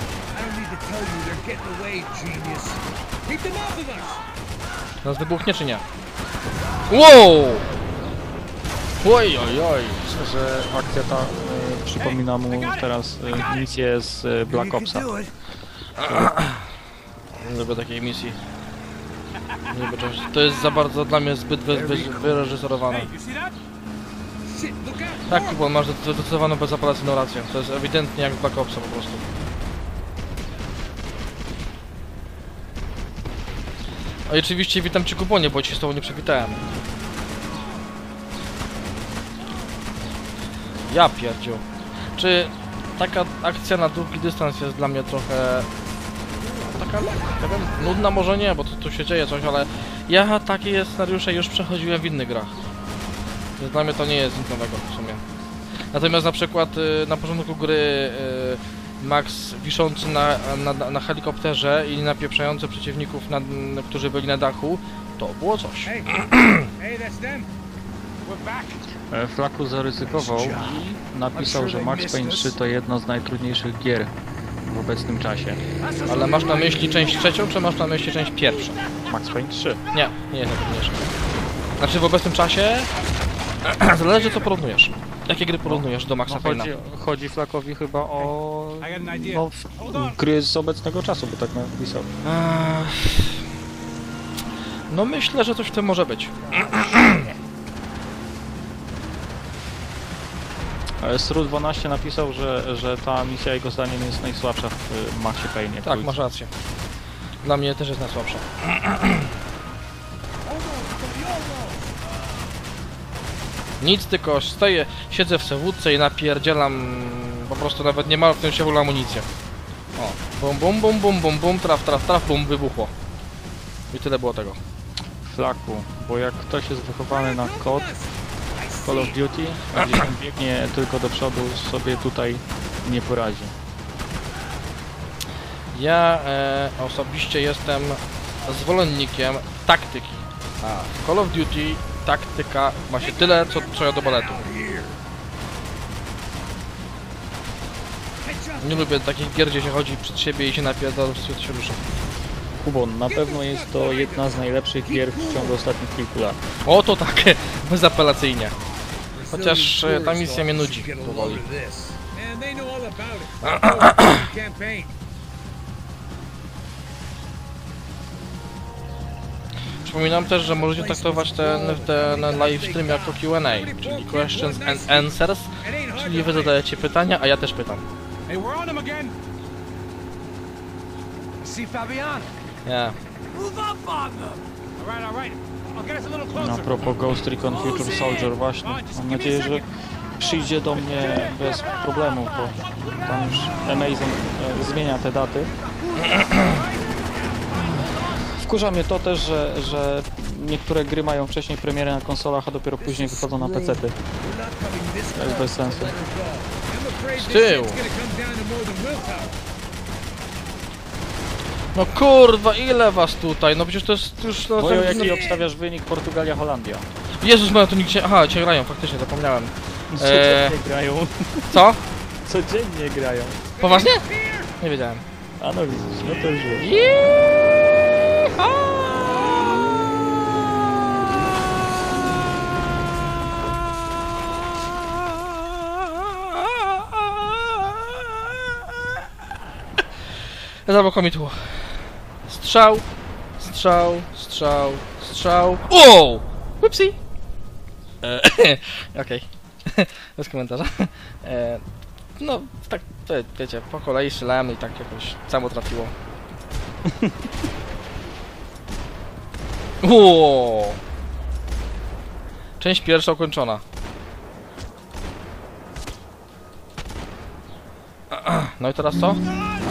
Nas wybuchnie czy nie? Wow! Oj, oj, oj. Myślę, że akcja ta y, przypomina mu teraz y, misję z y, Black Opsa. Nie lubię takiej misji. Nie lubię czegoś. To jest za bardzo dla mnie zbyt wy, wy, wyreżyserowane. Tak, Kubon, masz zdecydowaną bezapelacyjną rację. To jest ewidentnie jak z Black Opsa po prostu. A oczywiście witam cię, Kubonie, bo cię z tobą nie przywitałem. Ja pierdziu. Czy taka akcja na długi dystans jest dla mnie trochę... taka, nie wiem, nudna może nie, bo tu, tu się dzieje coś, ale ja takie scenariusze już przechodziłem w innych grach. Więc dla mnie to nie jest nic nowego w sumie. Natomiast na przykład y, na początku gry y, Max wiszący na, na, na helikopterze i napieprzający przeciwników, na, na, którzy byli na dachu, to było coś. Hey, hey, that's them. We're back. E, Flaku zaryzykował i napisał, że Max Payne trzy to jedno z najtrudniejszych gier w obecnym czasie. Ale masz na myśli część trzecią, czy masz na myśli część pierwszą? Max Payne trzy. Nie, nie jest najtrudniejsza. Znaczy w obecnym czasie... zależy co porównujesz. Jakie gry porównujesz do Maxa No, Payne'a? chodzi, chodzi Flakowi chyba o I got an idea. no, w- gry z obecnego czasu, bo tak napisał. Eee, No myślę, że coś w tym może być. S R U dwanaście napisał, że, że ta misja jego zdaniem jest najsłabsza w y, Maxie Payne'ie. Tak, masz rację. Dla mnie też jest najsłabsza. Nic, tylko stoję, siedzę w sewódce i napierdzielam, po prostu nawet nie ma w tym siewu amunicję. O, bum bum bum bum bum bum, traf traf traf, bum, wybuchło. I tyle było tego. Flaku, bo jak ktoś jest wychowany na kod Call of Duty, a gdzieś tam biegnie tylko do przodu, sobie tutaj nie poradzi. Ja e, osobiście jestem zwolennikiem taktyki. A w Call of Duty taktyka ma się tyle, co, co ja do baletu. Nie lubię takich gier, gdzie się chodzi przed siebie i się napierdala, wszystko się rusza. Kubon, na pewno jest to jedna z najlepszych gier w ciągu ostatnich kilku lat. O, to tak, bezapelacyjnie. Chociaż e, ta misja mnie nudzi powoli. Man, they know all about it. Campaign. Przypominam też, że możecie traktować ten, ten live stream jako Q and A, czyli questions and answers, czyli wy zadajecie pytania, a ja też pytam. Hey, we're on them again. I see Fabian. Nie. Move up on them. All right, all right. I'll get us a little A closer. propos Ghost Recon Future Soldier właśnie, mam nadzieję, że przyjdzie do mnie bez problemów, bo tam już Amazon e, zmienia te daty. Wkurza mnie to też, że, że niektóre gry mają wcześniej premierę na konsolach, a dopiero później wychodzą na pecety. To jest bez sensu. Z tyłu. No kurwa, ile was tutaj? No przecież to jest już... No, Bojo, ten- jaki obstawiasz wynik Portugalia-Holandia? Jezus, ma tu nikt się... Aha, cię grają, faktycznie, zapomniałem. Codziennie grają. Co? Codziennie grają. Poważnie? Nie wiedziałem. A no widzisz, no to już wiesz. Zabrakło mi tu. Strzał, strzał, strzał, strzał. Wow! Upsi! E, Okej. Bez komentarza. E, no, tak, to, wiecie, po kolei strzelałem i tak jakoś samo trafiło. Wow! Część pierwsza ukończona. No i teraz co?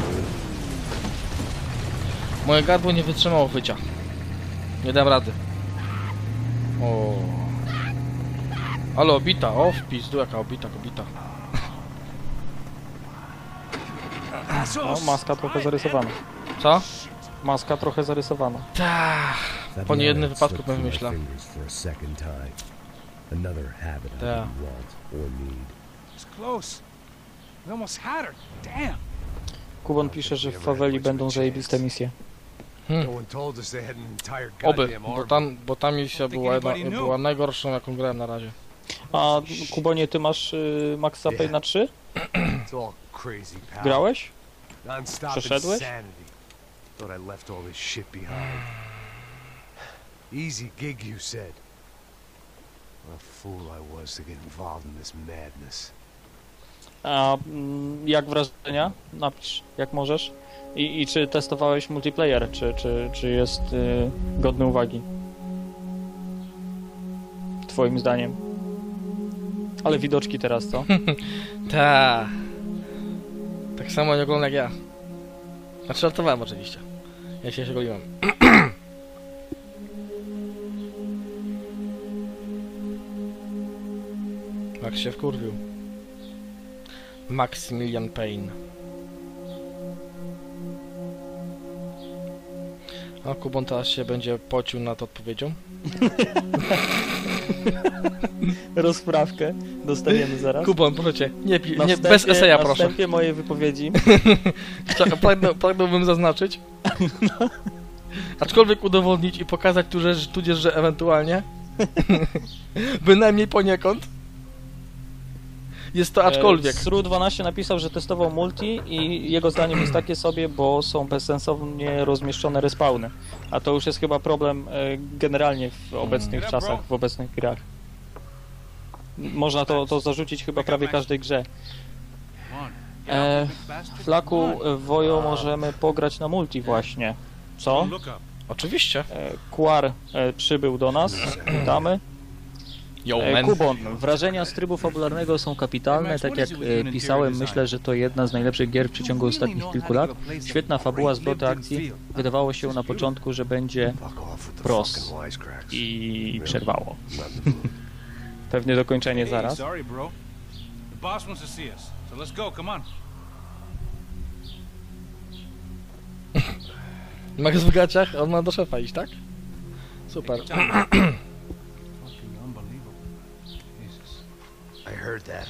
Moje gardło nie wytrzymało wycia. Nie dam rady. O. Ale obita, o w pizdu, jaka obita kobita. No, maska trochę zarysowana. Co? Maska trochę zarysowana. Tak. Po niejednym wypadku bym myślał. Tak. It's close. We almost had her. Damn. Kubon pisze, że w Faweli będą zajebiste misje. Hmm. No one told us they had an entire Oby, goddamn bo army. tam, bo ta misja była, jedna, była najgorszą, jaką grałem na razie. A Kubonie, ty masz y, Maxa Payne'a trzy? It's all crazy, pal. Grałeś? Non-stop Przeszedłeś? insanity. Thought I left all this shit behind. Easy gig, you said. What a fool I was to get involved in this madness. A mm, jak wrażenia? Napisz, jak możesz. I, i czy testowałeś multiplayer, czy, czy, czy jest y, godny uwagi? Twoim zdaniem. Ale widoczki teraz, co? Ta. Tak samo nie oglądam jak ja. Znaczy żartowałem oczywiście. Ja się goliłem. Max się wkurwił. Maximilian Payne. A Kubon teraz się będzie pocił nad odpowiedzią. Rozprawkę dostaniemy zaraz. Kubon, proszę cię, nie, pi- Na nie wstępie- bez eseja Na proszę. wstępie mojej wypowiedzi. Chcia- Pragnę, pragnąłbym zaznaczyć. Aczkolwiek udowodnić i pokazać tu, że, tudzież, że ewentualnie bynajmniej poniekąd jest to aczkolwiek. Sru dwanaście napisał, że testował multi i jego zdaniem jest takie sobie, bo są bezsensownie rozmieszczone respawny. A to już jest chyba problem e, generalnie w obecnych czasach, w obecnych grach. Można to, to zarzucić chyba prawie każdej grze. E, Flaku, e, Wojo, możemy pograć na multi właśnie. Co? Oczywiście. E, Kuar e, przybył do nas, witamy. Yo, E, man. Kubon, wrażenia z trybu fabularnego są kapitalne, tak jak e, pisałem, myślę, że to jedna z najlepszych gier w przeciągu ostatnich kilku lat. Świetna fabuła, zwroty akcji. Wydawało się na początku, że będzie pros i przerwało. Pewnie dokończenie zaraz. Sorry, bro. The boss wants to see us, so let's go. Come on. Max w gaciach, on ma do szefa iść, tak? Super. Fucking unbelievable. Jesus. I heard that.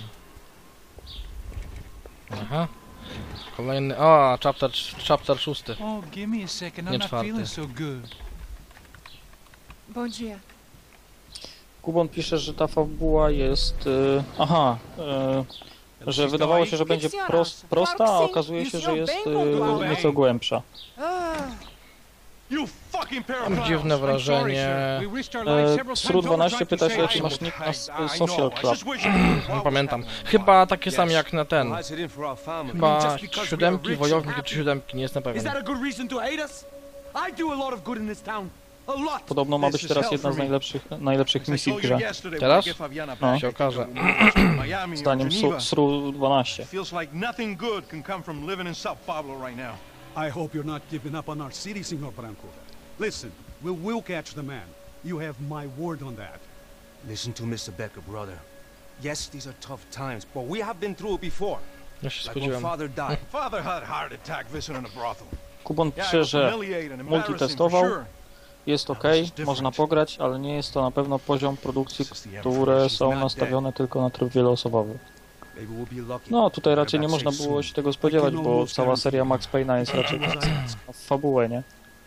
Aha. Kolejny. O, chapter, chapter szósty. Oh, give me a second. I'm Nie not czwarty. feeling so good. Bom dia. Kubon pisze, że ta fabuła jest... E, aha, e, że wydawało się, że będzie prost, prosta, a okazuje się, że jest e, nieco głębsza. Ah, You fucking Mam dziwne wrażenie. E, Sru dwanaście pyta się, czy masz nick na s- Social Club. Nie pamiętam. Chyba takie same jak na ten. Well, that's it in for our family. Chyba siódemki, wojownik czy siódemki, nie jestem Is pewien. that a good reason to hate us? I do a lot of good in this town. A lot. Podobno ma być teraz jedna z najlepszych, najlepszych misji w grze. Teraz? No. Się okaże. Zdaniem Su- Sru dwanaście. Feels like nothing good can come from living in Sao Pablo right now. I hope you're not giving up on our city, Senor Branco. Listen, we will catch the man. You have my word on that. Listen to Mister Becker, brother. Yes, these are tough times, but we have been through it before. Ja się Like when spodziewałem. father died. Father had a heart attack visiting a brothel. Kubon Yeah, it pisze, was że humiliating and multi embarrassing for testował, sure. jest ok, można pograć, ale nie jest to na pewno poziom produkcji, które są nastawione tylko na tryb wieloosobowy. Maybe we'll be lucky. No, tutaj raczej nie można było się tego spodziewać, bo cała seria Max Payne'a jest raczej na fabułę, nie?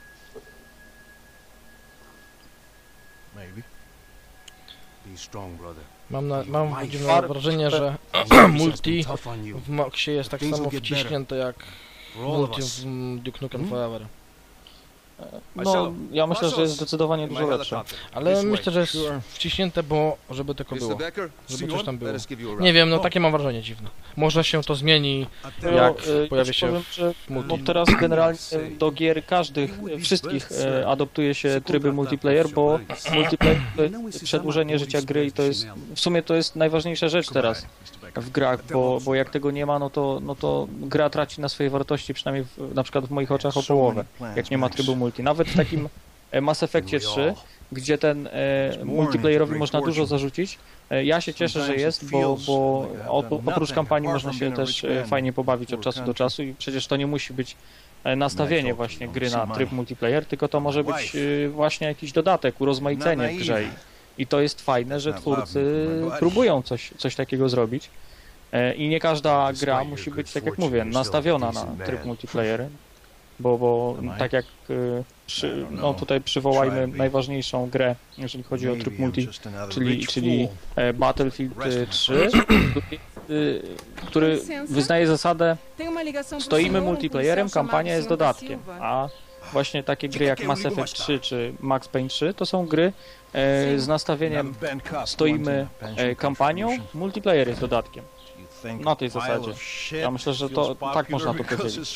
Maybe. Be strong, brother. Mam, na, mam dziwne wrażenie, że multi Tough on you. w Moxie jest tak samo wciśnięte jak For all of multi us. w mm, Duke Nukem Forever. No, ja myślę, że jest zdecydowanie dużo lepsze. Ale myślę, że jest wciśnięte, bo żeby tylko było. Becker, Żeby coś tam było. let us give you a ride. Nie wiem, no takie mam wrażenie dziwne. Może się to zmieni, No, jak e, pojawi ja ci się powiem, że w multi. no teraz generalnie do gier każdych, wszystkich e, adoptuje się tryby multiplayer, bo multiplayer to jest przedłużenie życia gry i to jest, w sumie to jest najważniejsza rzecz teraz w grach, bo, bo jak tego nie ma, no to, no to gra traci na swojej wartości, przynajmniej w, na przykład w moich oczach o połowę, jak nie ma trybu multi. Nawet w takim e, Mass Effectie trzy, gdzie ten e, multiplayerowi można dużo zarzucić, e, ja się cieszę, że jest, bo, bo op- oprócz kampanii można się też e, fajnie pobawić od czasu do czasu i przecież to nie musi być e, nastawienie właśnie gry na tryb multiplayer, tylko to może być e, właśnie jakiś dodatek, urozmaicenie w grze. I- I to jest fajne, że twórcy próbują coś, coś takiego zrobić. E, I nie każda gra musi być, tak jak mówię, nastawiona na tryb multiplayer, bo, bo tak jak e, przy, no tutaj przywołajmy najważniejszą grę, jeżeli chodzi o tryb multi, czyli, czyli e, Battlefield e, trzy, który, e, który wyznaje zasadę tem uma ligação pro stoimy senhor, um multiplayerem, policial kampania chamado jest senhor da dodatkiem, Silva. a właśnie takie gry jak Mass Effect trzy czy Max Payne trzy to są gry e, z nastawieniem stoimy e, kampanią, multiplayer jest dodatkiem. Na tej zasadzie. Ja myślę, że to tak można to podzielić.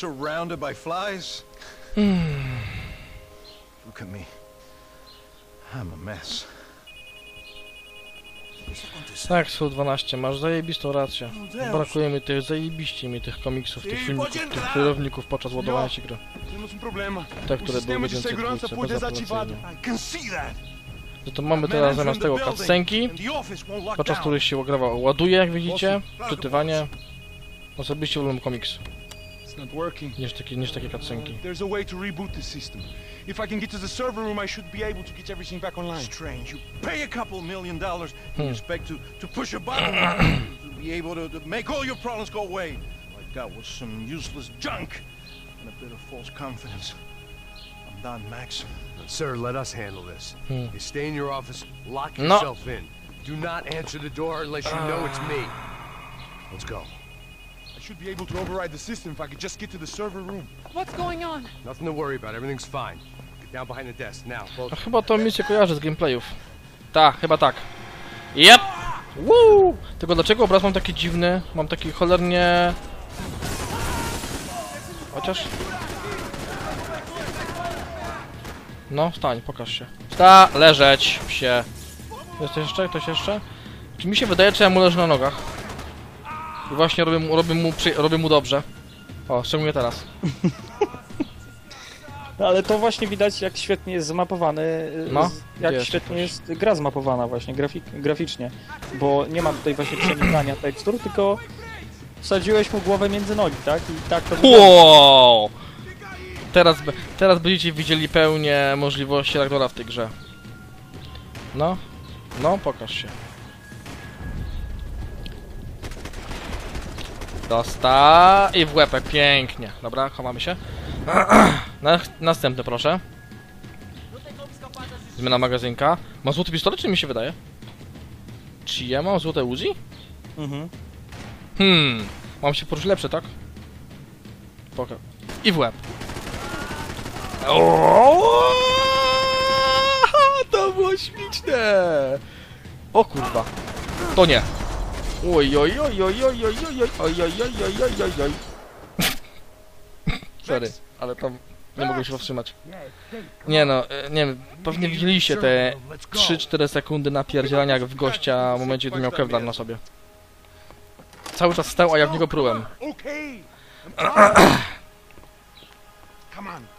Look at me. I'm a mess. Tak, S U dwanaście, masz zajebistą rację. Brakuje mi tych, zajebiście mi tych komiksów, tych filmików, tych przerywników podczas ładowania się gry. Temos um problema. Te, O które były w sistema de jedynce, segurança dwójce, foi desativado. bezapelacyjnie. I can see that. No to mamy teraz zamiast tego cutscenki, The office won't lock podczas down. których się gra ładuje, jak widzicie, czytywanie. Osobiście wolę komiks, It's not working. niż takie, niż takie cutscenki. There's a way to reboot the system. If I can get to the server room, I should be able to get everything back online. Strange. You pay a couple million dollars and you expect to, to push a button to be able to, to make all your problems go away. All I got was some useless junk and a bit of false confidence. I'm Don Max. Sir, let us handle this. Hmm. You stay in your office, lock No. yourself in. Do not answer the door unless you know it's me. Let's go. I should be able to override the system if I could just get to the server room. What's going on? Nothing to worry about. Everything's fine. Get down behind the desk now. Both. A chyba to misję kojarzę z gameplayów. Tak, chyba tak. Yep! Woo! Tylko dlaczego obraz mam taki dziwny? Mam taki cholernie... Chociaż... No, wstań, pokaż się. Sta, leżeć, psie. Jest ktoś jeszcze? Ktoś jeszcze? Czy mi się wydaje, czy ja mu leżę na nogach? I właśnie robię mu, robię mu, przy, robię mu dobrze. O, szczególnie teraz. No, ale to właśnie widać, jak świetnie jest zmapowany, y, No, z- jak jest świetnie jakoś. jest gra zmapowana właśnie grafik, graficznie, bo nie ma tutaj właśnie przenikania tekstur, tylko wsadziłeś mu głowę między nogi, tak? I tak to wygląda. Wow! Teraz, be- teraz będziecie widzieli pełnię możliwości Ragnora w tej grze. No, no, pokaż się. Dosta i w łepek, pięknie. Dobra, chowamy się. Na, następny proszę. Zmiana magazynka. Ma złoty pistolet, czy mi się wydaje? Czy ja mam złote Uzi? Mhm. Hmm, mam się poruszyć lepsze, tak? Poka. I w łeb. O, to było śliczne! O kurwa. To nie. Oj, oj, oj, oj, oj, oj, oj, oj, oj, oj, oj, oj, oj, oj. Sorry, ale tam nie mogłem się powstrzymać. Nie no, e, nie wiem, pewnie widzieliście te trzy cztery sekundy napierdzielania w gościa w momencie, gdy miał Kevlar na sobie. Cały czas stał, a ja w niego prułem. Okay. I'm trying. Come on.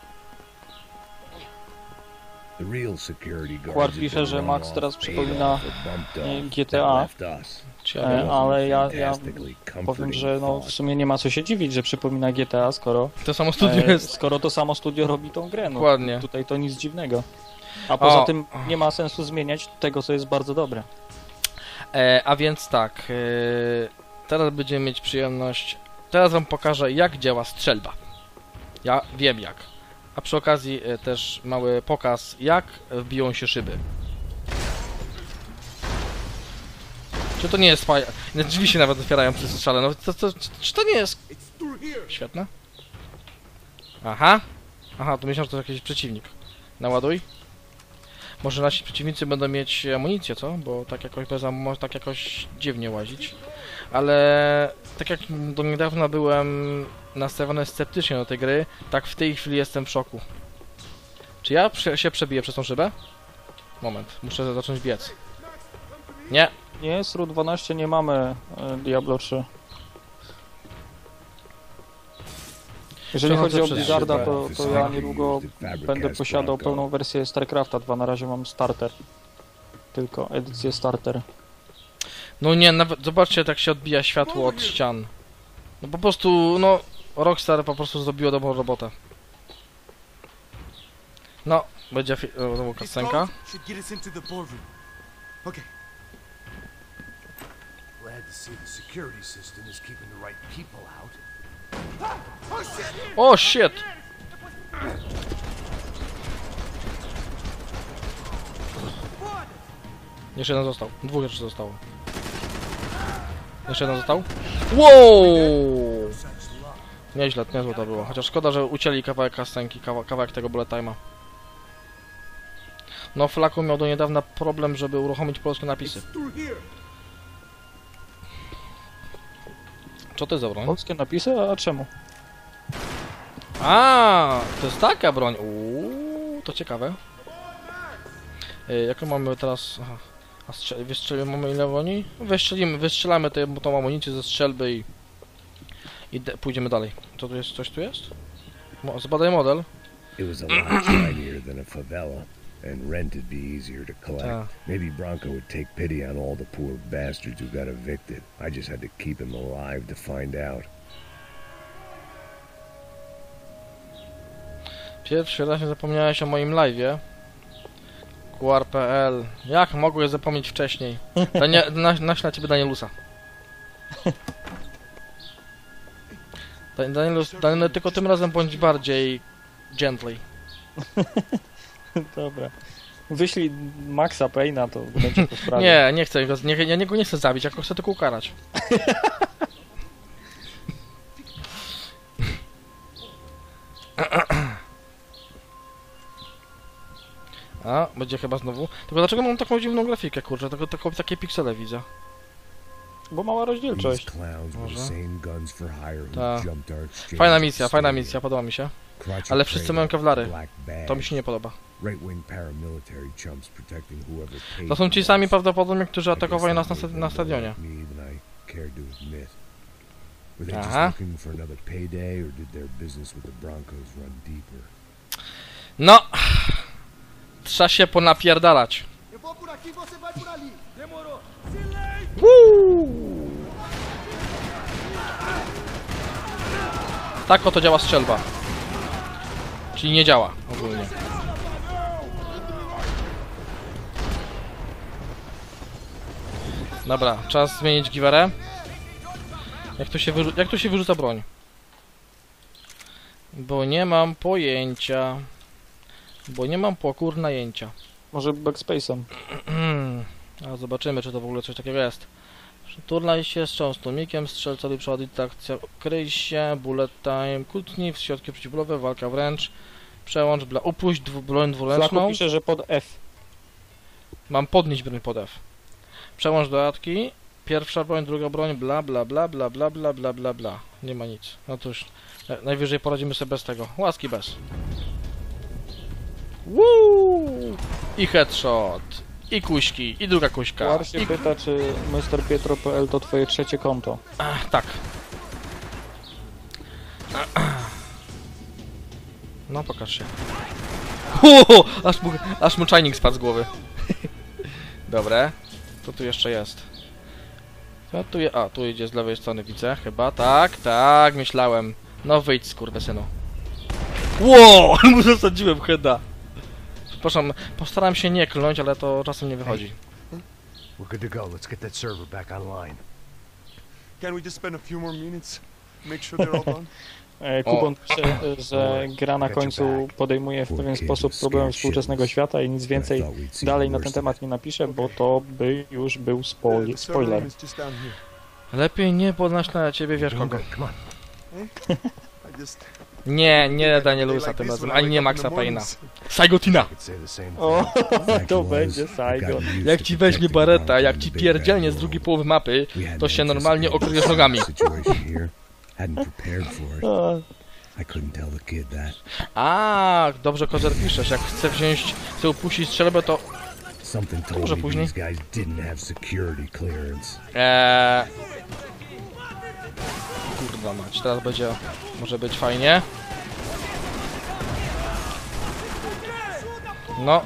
Quart pisze, że Max teraz przypomina e, G T A, Czy ja e, wiem? ale ja, ja powiem, że no w sumie nie ma co się dziwić, że przypomina G T A, skoro, To samo studio e, jest. skoro to samo studio robi tą grę. No, Dokładnie. tutaj to nic dziwnego. A poza O. tym nie ma sensu zmieniać tego, co jest bardzo dobre. E, a więc tak, e, teraz będziemy mieć przyjemność. Teraz wam pokażę, jak działa strzelba. Ja wiem jak. A przy okazji e, też mały pokaz, jak wbiją się szyby. Czy to nie jest fajne? Drzwi się nawet otwierają przy strzale. No to, to, czy to nie jest świetne? Aha. Aha, to myślałem, że to jakiś przeciwnik. Naładuj. Może nasi przeciwnicy będą mieć amunicję, co? Bo tak jakoś bez am- może tak jakoś dziwnie łazić. Ale tak jak do niedawna byłem nastawiony sceptycznie do tej gry, tak w tej chwili jestem w szoku. Czy ja prze- się przebiję przez tą szybę? Moment, muszę zacząć biec. Nie. Nie, S R U dwanaście nie mamy e, Diablo trzy. Jeżeli Przechodzę chodzi o przez Blizzarda, szybę. to, to ja niedługo będę posiadał pełną wersję StarCrafta dwa. Na razie mam starter. Tylko edycję starter. No nie, nawet zobaczcie, jak się odbija światło od ścian. No po prostu, no Rockstar po prostu zrobiło dobrą robotę. No, będzie fi- o, znowu kasenka. Should get us into the ballroom. Okay. Glad to see the security system is keeping the right people out. O, shit! Jeszcze jeden został. Dwóch jeszcze zostało. Jeszcze jeden został. Wow! Nieźle, niezłe to było. Chociaż szkoda, że ucięli kawałek kastenki, kawa kawałek tego bullet time'a. No, Flaku miał do niedawna problem, żeby uruchomić polskie napisy. Co to jest za broń? Polskie napisy? A czemu? A, to jest taka broń. Uuu, to ciekawe. Yy, jaką mamy teraz? Aha. A strzel wystrzelimy mamy ile oni? Wystrzelimy, wystrzelamy tę tą amunicję ze strzelby i... I pójdziemy dalej. Co tu jest? Coś tu jest? Mo zbadaj model. It was a lot shinier than a favela, and rent'd be easier to collect. Ah. Maybe Bronco would take pity on all the poor bastards who got evicted. I just had to keep him alive to find out. Pierwszy raz nie zapomniałeś o moim live'ie. Q R P L. Jak mogłeś zapomnieć wcześniej? Danie, na, naśla ciebie Danielusa. Danielus, Daniel, tylko tym razem bądź bardziej gently. Dobra. Wyślij Maxa Payne'a, to będzie po sprawie. Nie, nie chcę go, nie, ja niego nie chcę zabić, ja go chcę tylko ukarać. A, będzie chyba znowu. Tylko dlaczego mam taką dziwną grafikę, kurczę? Tylko, tylko takie piksele widzę. Bo mała rozdzielczość. Może. Ta. Fajna misja, fajna misja, podoba mi się. Ale wszyscy mają kewlary. To mi się nie podoba. To są ci sami prawdopodobnie, którzy atakowali nas na, sta na stadionie. Aha. No! Trzeba się ponapierdalać. Woo! Tak oto działa strzelba. Czyli nie działa ogólnie. Dobra, czas zmienić giwerę. Jak tu się wyrzu jak tu się wyrzuca broń? Bo nie mam pojęcia. Bo nie mam pokór najęcia. Może backspace'em. A zobaczymy, czy to w ogóle coś takiego jest. Turlaj się, strzał z tłumikiem, strzelcowi przeładzi akcja, kryj się, bullet time, kłótni, środki przeciwbólowe, walka wręcz, przełącz, bla, upuść dwu, broń dwuręczną. pisze, że pod F. Mam podnieść broń pod F. Przełącz dodatki, pierwsza broń, druga broń, bla bla bla bla bla bla bla bla bla. Nie ma nic. No to już najwyżej poradzimy sobie bez tego. Łaski bez. Woo! I headshot. I kuśki, i druga kuśka. War się I... pyta, czy mister Pietro kropka p l to twoje trzecie konto. Ach, tak. No, pokaż się. Uuu, aż, mu, aż mu czajnik spadł z głowy. Dobre. Co tu jeszcze jest? Co tu je... A, tu idzie z lewej strony, widzę. Chyba. Tak, tak, myślałem. No wyjdź, skurwysynu. Wow, mu zasadziłem heada. Przepraszam, postaram się nie klnąć, ale to czasem nie wychodzi. We're good to go. Let's get that server back online. Can we just spend a few more minutes? Make sure they're all done? E, Kubon pisze, że gra na końcu podejmuje w pewien sposób problemy współczesnego świata i nic więcej dalej na ten temat nie napisze, bo to by już był spoil spoiler. Lepiej nie podnać na ciebie, wiesz kogo. Nie, nie Danielusa tym razem, ani nie Maxa Payne'a. Saigotina! O, to będzie Saigo. Jak ci weźmie bareta, jak ci pierdzielnie z drugiej połowy mapy, to się normalnie okryjesz nogami. A, dobrze Kozer piszesz, jak chcę wziąć, chcę upuścić strzelbę, to... to może później. Eee... Kurwa mać, teraz będzie... może być fajnie. No.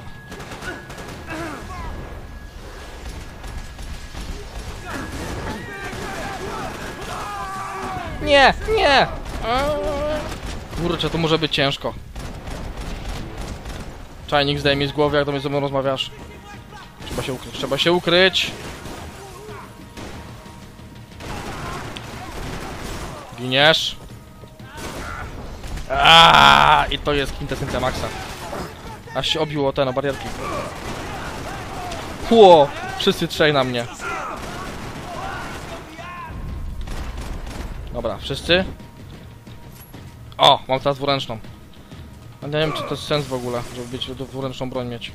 Nie, nie! Kurczę, to może być ciężko. Czajnik zdejmij z głowy, jak do mnie ze mną rozmawiasz. Trzeba się ukryć, trzeba się ukryć. Giniesz. Aaaa, i to jest kwintesencja Maxa. Aż się obiło te na barierki. Ło, wszyscy trzej na mnie. Dobra, wszyscy? O, mam teraz dwuręczną. Ale nie wiem, czy to jest sens w ogóle, żeby być dwuręczną broń mieć.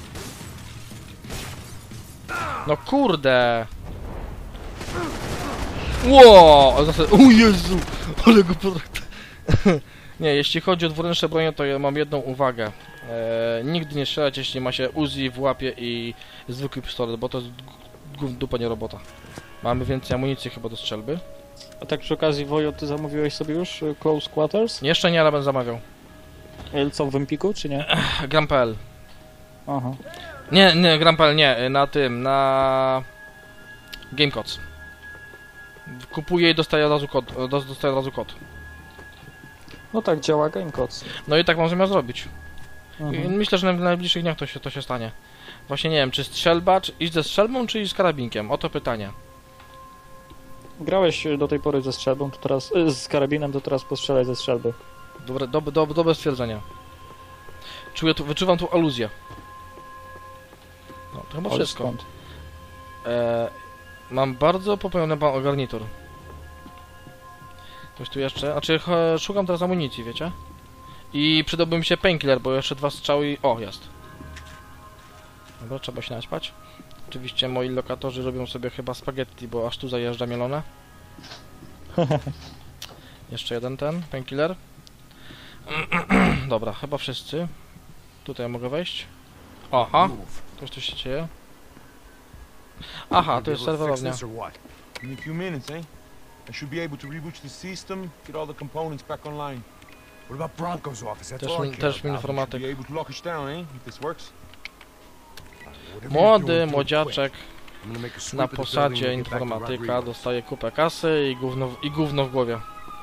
No kurde! Ło! O Jezu! Ale go potraktowałem. Nie, jeśli chodzi o dwuręczne bronie, to ja mam jedną uwagę. E, nigdy nie strzelać, jeśli ma się Uzi w łapie i zwykły pistolet, bo to jest gó- dupa, nie robota. Mamy więcej amunicji chyba do strzelby. A tak przy okazji, Wojo, ty zamówiłeś sobie już y, Close Quarters? Jeszcze nie, ale będę zamawiał. Y, Co, w Empiku, czy nie? gram kropka p l. Aha. Nie, nie, gram kropka p l nie, na tym, na... GameCodes. Kupuję i dostaję od razu kod, do- dostaję od razu kod. No tak działa GameCodes. No i tak mam zamiar zrobić. I Mhm. myślę, że w najbliższych dniach to się, to się stanie. Właśnie nie wiem, czy strzelba, czy iść ze strzelbą, czy iść z karabinkiem? Oto pytanie. Grałeś do tej pory ze strzelbą, to teraz y, z karabinem, to teraz postrzelaj ze strzelby. Dobre, dobre, dobre, dobre stwierdzenie. Czuję tu, wyczuwam tu aluzję. No, to chyba Ale wszystko. skąd? E, mam bardzo popełniony ba- garnitur. Coś tu jeszcze? Znaczy, ch- szukam teraz amunicji, wiecie? I przydałby mi się painkiller, bo jeszcze dwa strzały i... O, jest. Dobra, trzeba się naćpać. Oczywiście moi lokatorzy robią sobie chyba spaghetti, bo aż tu zajeżdża mielone. Jeszcze jeden ten, painkiller. Dobra, chyba wszyscy. Tutaj mogę wejść. Aha, to już coś się dzieje. Aha, to jest serwerownia. In a few minutes, eh? I should be able to reboot the system, get all the components back online. What about Bronco's office? That's Też, all I mi- care też mi about. Should informatyk. be able to lock us down, eh? If this works. Whatever you're Młody, doing, do it młodziaczek quick. I'm gonna make a sweep na of the building posadzie and get back to informatyka Rodriguez. dostaje kupę kasy i gówno, w- i gówno w głowie.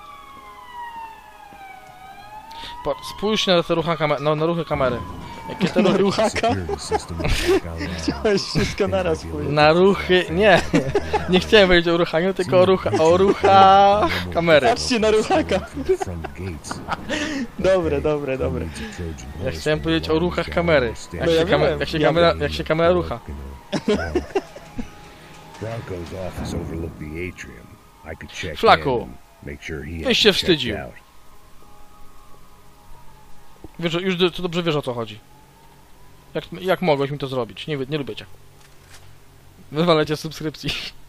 Po, spójrz na te rucha kamer na, na ruchy kamery. Jakie te Na ruchy... ruchaka? Security system is back online. Chciałeś wszystko naraz powiedzieć. Na ruchy... Nie! Nie chciałem powiedzieć o ruchaniu, tylko o rucha... o rucha... kamery. Patrzcie na ruchaka. Front gates. Dobre, dobre, dobre. Ja chciałem powiedzieć o ruchach kamery. Jak No ja się, kame, wiem, jak się, ja kamera, wiem. jak się kamera rucha. Bronco's office overlooked the atrium. I could check Flaku, in and make sure he weź hadn't się checked wstydził. out. Wiesz, już do- to dobrze wiesz, o co chodzi. Jak, jak mogłeś mi to zrobić? Nie, nie lubię cię. Wywalę cię z subskrypcji.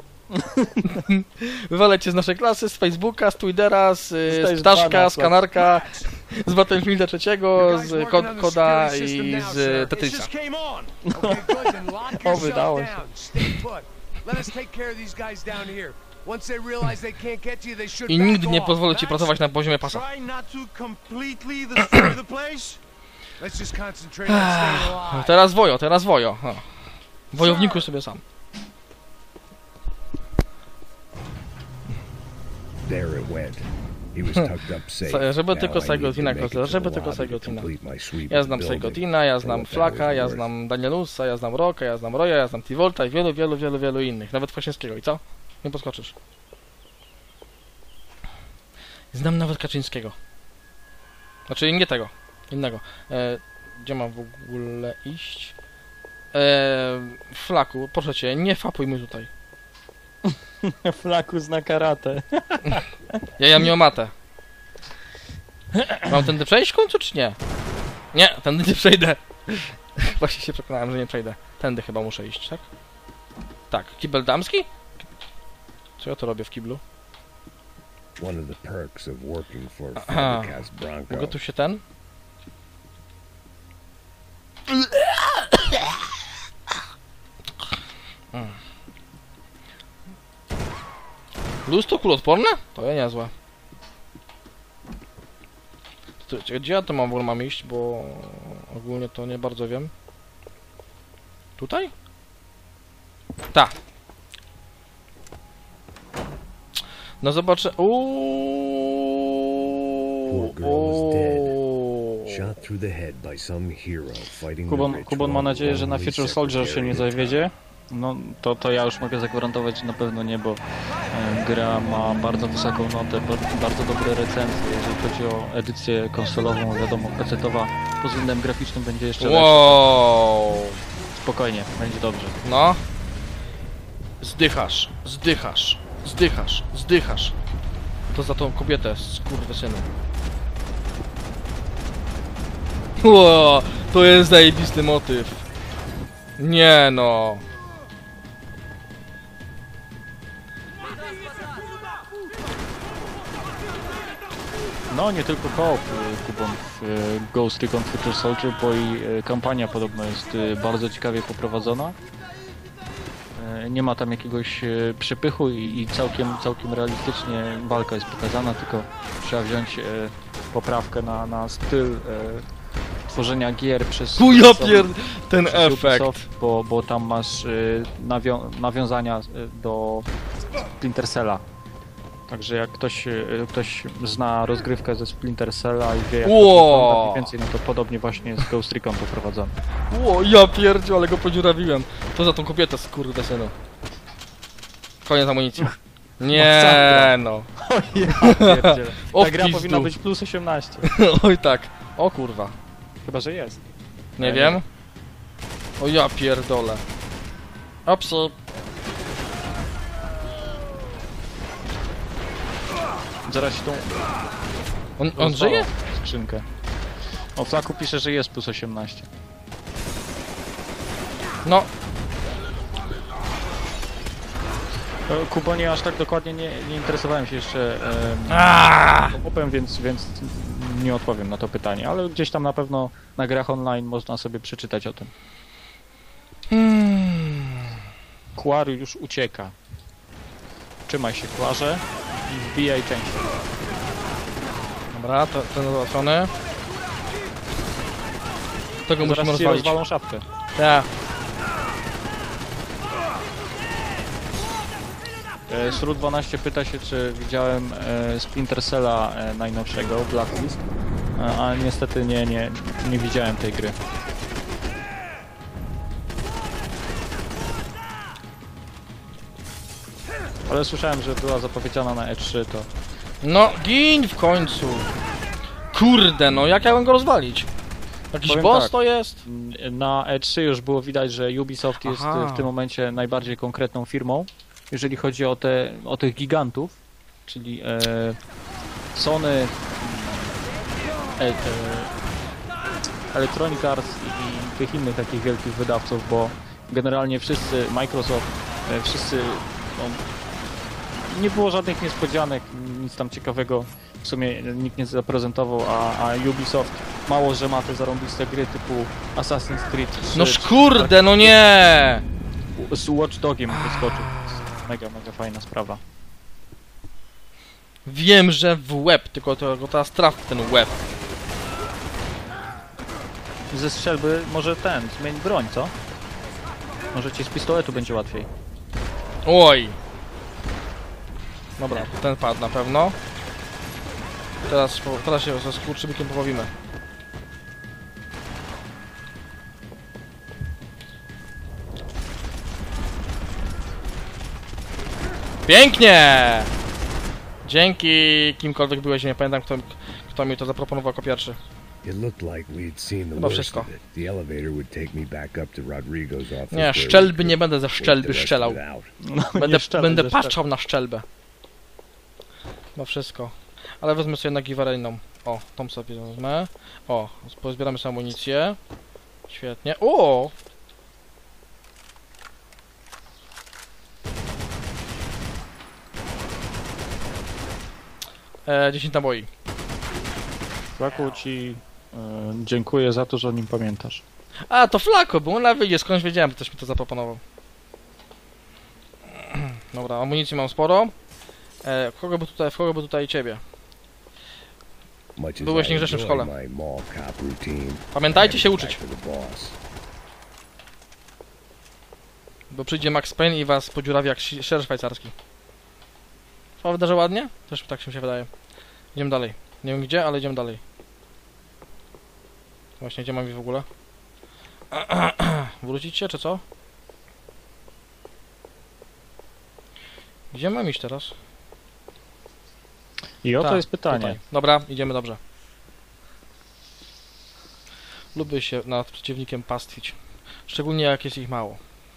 Wywalę cię z naszej klasy, z Facebooka, z Twittera, z, y, Dostajesz z Ptaszka, bana, z Kanarka, z Battlefielda trzeciego, z kod, Koda i z It Tetrisa. just came on. Okay, good, then lock O, yourself wydało się. down. Stay put. Let us take care of these guys down here. Once they realize they can't get you, they should I back nigdy nie off. pozwolę ci pracować na poziomie pasa. Try not to completely destroy the place. Let's just concentrate on staying alive. Teraz wojo, teraz wojo. O. Wojowniku sobie sam. There it went. He was tucked up safe. Se- żeby Now tylko I need to Saigotina make it korzystać, to żeby the tylko lobby to Saigotina. complete my sweep Ja of the znam building. Saigotina, ja For znam what that Flaka, was ja worth. znam Danielusa, ja znam Roka, ja znam Roya, ja znam T-Volta i wielu, wielu, wielu, wielu innych. Nawet Kwaśniewskiego. I co? Nie podskoczysz. Znam nawet Kaczyńskiego. Znaczy nie tego. Innego. E, gdzie mam w ogóle iść? E, Flaku, proszę cię, nie fapuj mi tutaj. Flaku zna karate. Ja ja miał matę. Mam tędy przejść w końcu, czy nie? Nie, tędy nie przejdę. Właśnie się przekonałem, że nie przejdę. Tędy chyba muszę iść, tak? Tak, kibel damski? Co ja to robię w kiblu? One of the perks of working for Aha. Fabricas Bronco. Mogę tu się ten? Mm. Lustro kuloodporne? To ja niezłe. To, to, gdzie ja to mam, w ogóle mam iść, bo ogólnie to nie bardzo wiem. Tutaj? Ta. No zobaczę. Uuuu. Poor girl is dead. Shot through the head by some hero fighting the Kubon, rich Kubon ma while nadzieję, że na only Future Soldier się secretary nie in town. zawiedzie. No to, to ja już mogę zagwarantować, że na pewno nie, bo e, gra ma bardzo wysoką notę, ba- bardzo dobre recenzje. Jeżeli chodzi o edycję konsolową, wiadomo, pecetowa pod względem graficznym będzie jeszcze lepsza. Wow. Spokojnie, będzie dobrze. No. Zdychasz, zdychasz, zdychasz, zdychasz. To za tą kobietę, skurwysynu. Ło, to jest zajebisty motyw. Nie no. No, nie tylko koop, y, Kubon, w y, Ghost Recon Future Soldier, bo i y, kampania podobno jest y, bardzo ciekawie poprowadzona. Y, nie ma tam jakiegoś y, przypychu i, i całkiem, całkiem realistycznie walka jest pokazana, tylko trzeba wziąć y, poprawkę na, na styl y, tworzenia gier przez... Chuja pier... ten przez efekt. Ubisoft, bo, bo tam masz y, nawią nawiązania y, do Splinter Cella. Także jak ktoś, y, ktoś zna rozgrywkę ze Splinter Cella i wie jak to Ło! wygląda mniej więcej, no to podobnie właśnie jest Ghost Recon poprowadzony. Ło, ja pierdziu, ale go podziurawiłem. To za tą kobietę, skurde synu. Koniec amunicji. Nie no. O, Ta gra pizdu. powinna być plus osiemnaście. Oj tak. O kurwa. Chyba, że jest. Nie Ja wiem. nie. O ja pierdolę. Opsy. Zaraz się tą On, on żyje? skrzynkę. O flaku pisze, że jest plus osiemnaście. No. E, Kubonie aż tak dokładnie nie, nie interesowałem się jeszcze Aaaa! opem, więc, więc nie odpowiem na to pytanie, ale gdzieś tam na pewno na grach online można sobie przeczytać o tym. Hmm. Kuar już ucieka. Trzymaj się, Kuarze, i wbijaj częściej. Dobra, to, ten załatwiony. Tego musimy Zaraz ci rozwalić. rozwalą szafkę. Tak. E, Sru dwanaście pyta się, czy widziałem e, Splinter Cella e, najnowszego, Blacklist, e, a niestety nie, nie, nie widziałem tej gry. Ale słyszałem, że była zapowiedziana na E trzy, to... No, gin w końcu. Kurde, no jak ja mam go rozwalić? Jakiś Powiem boss tak. to jest? Na E trzy już było widać, że Ubisoft jest Aha. w tym momencie najbardziej konkretną firmą, jeżeli chodzi o, te, o tych gigantów, czyli e, Sony, e, e, Electronic Arts i, i tych innych takich wielkich wydawców, bo generalnie wszyscy, Microsoft, e, wszyscy, no, nie było żadnych niespodzianek, nic tam ciekawego w sumie nikt nie zaprezentował, a, a Ubisoft mało, że ma te zarąbiste gry typu Assassin's Creed trzy, No kurde, no nie! z Watch Dogiem wyskoczył. Mega, mega fajna sprawa. Wiem, że w łeb, tylko, to, tylko teraz traf w ten łeb. Ze strzelby może ten, zmień broń, co? Może ci z pistoletu będzie łatwiej. Oj! Dobra, ten padł na pewno. Teraz, po- teraz się ze skurczybykiem pobawimy. Pięknie! Dzięki kimkolwiek byłeś, nie pamiętam kto, kto mi to zaproponował jako pierwszy. It looked like we'd seen the Chyba worst wszystko. of it. The elevator would take me back up to Rodrigo's office. Nie, where we szczelby could nie będę ze work the szczelby rest of strzelał. it out. No, Będę, nie szczelę, będę że szczelę. patrzał na szczelbę. No wszystko. Ale wezmę sobie na giwaryjną. O, tą sobie wezmę. O, pozbieramy sobie amunicję. Świetnie. O! E, dziesięć naboi. Flaku ci e, dziękuję za to, że o nim pamiętasz. A, to Flako, bo on na wyjdzie, skądś wiedziałem, że ktoś mi to zaproponował. Dobra, amunicji mam sporo. E, kogo by tutaj, w kogo by tutaj ciebie? Much as Byłeś I niegrzeczny w enjoy szkole. my mall cop routine, Pamiętajcie się I'm uczyć, back to the boss. bo przyjdzie Max Payne i was podziurawi jak si- ser szwajcarski. Prawda, że ładnie? Też tak mi się wydaje. Idziemy dalej. Nie wiem gdzie, ale idziemy dalej. Właśnie, gdzie mam ich w ogóle? Wrócić się, czy co? Gdzie mam iść teraz? I oto Tak, jest pytanie. Tutaj. Dobra, idziemy dobrze. Lubię się nad przeciwnikiem pastwić. Szczególnie jak jest ich mało.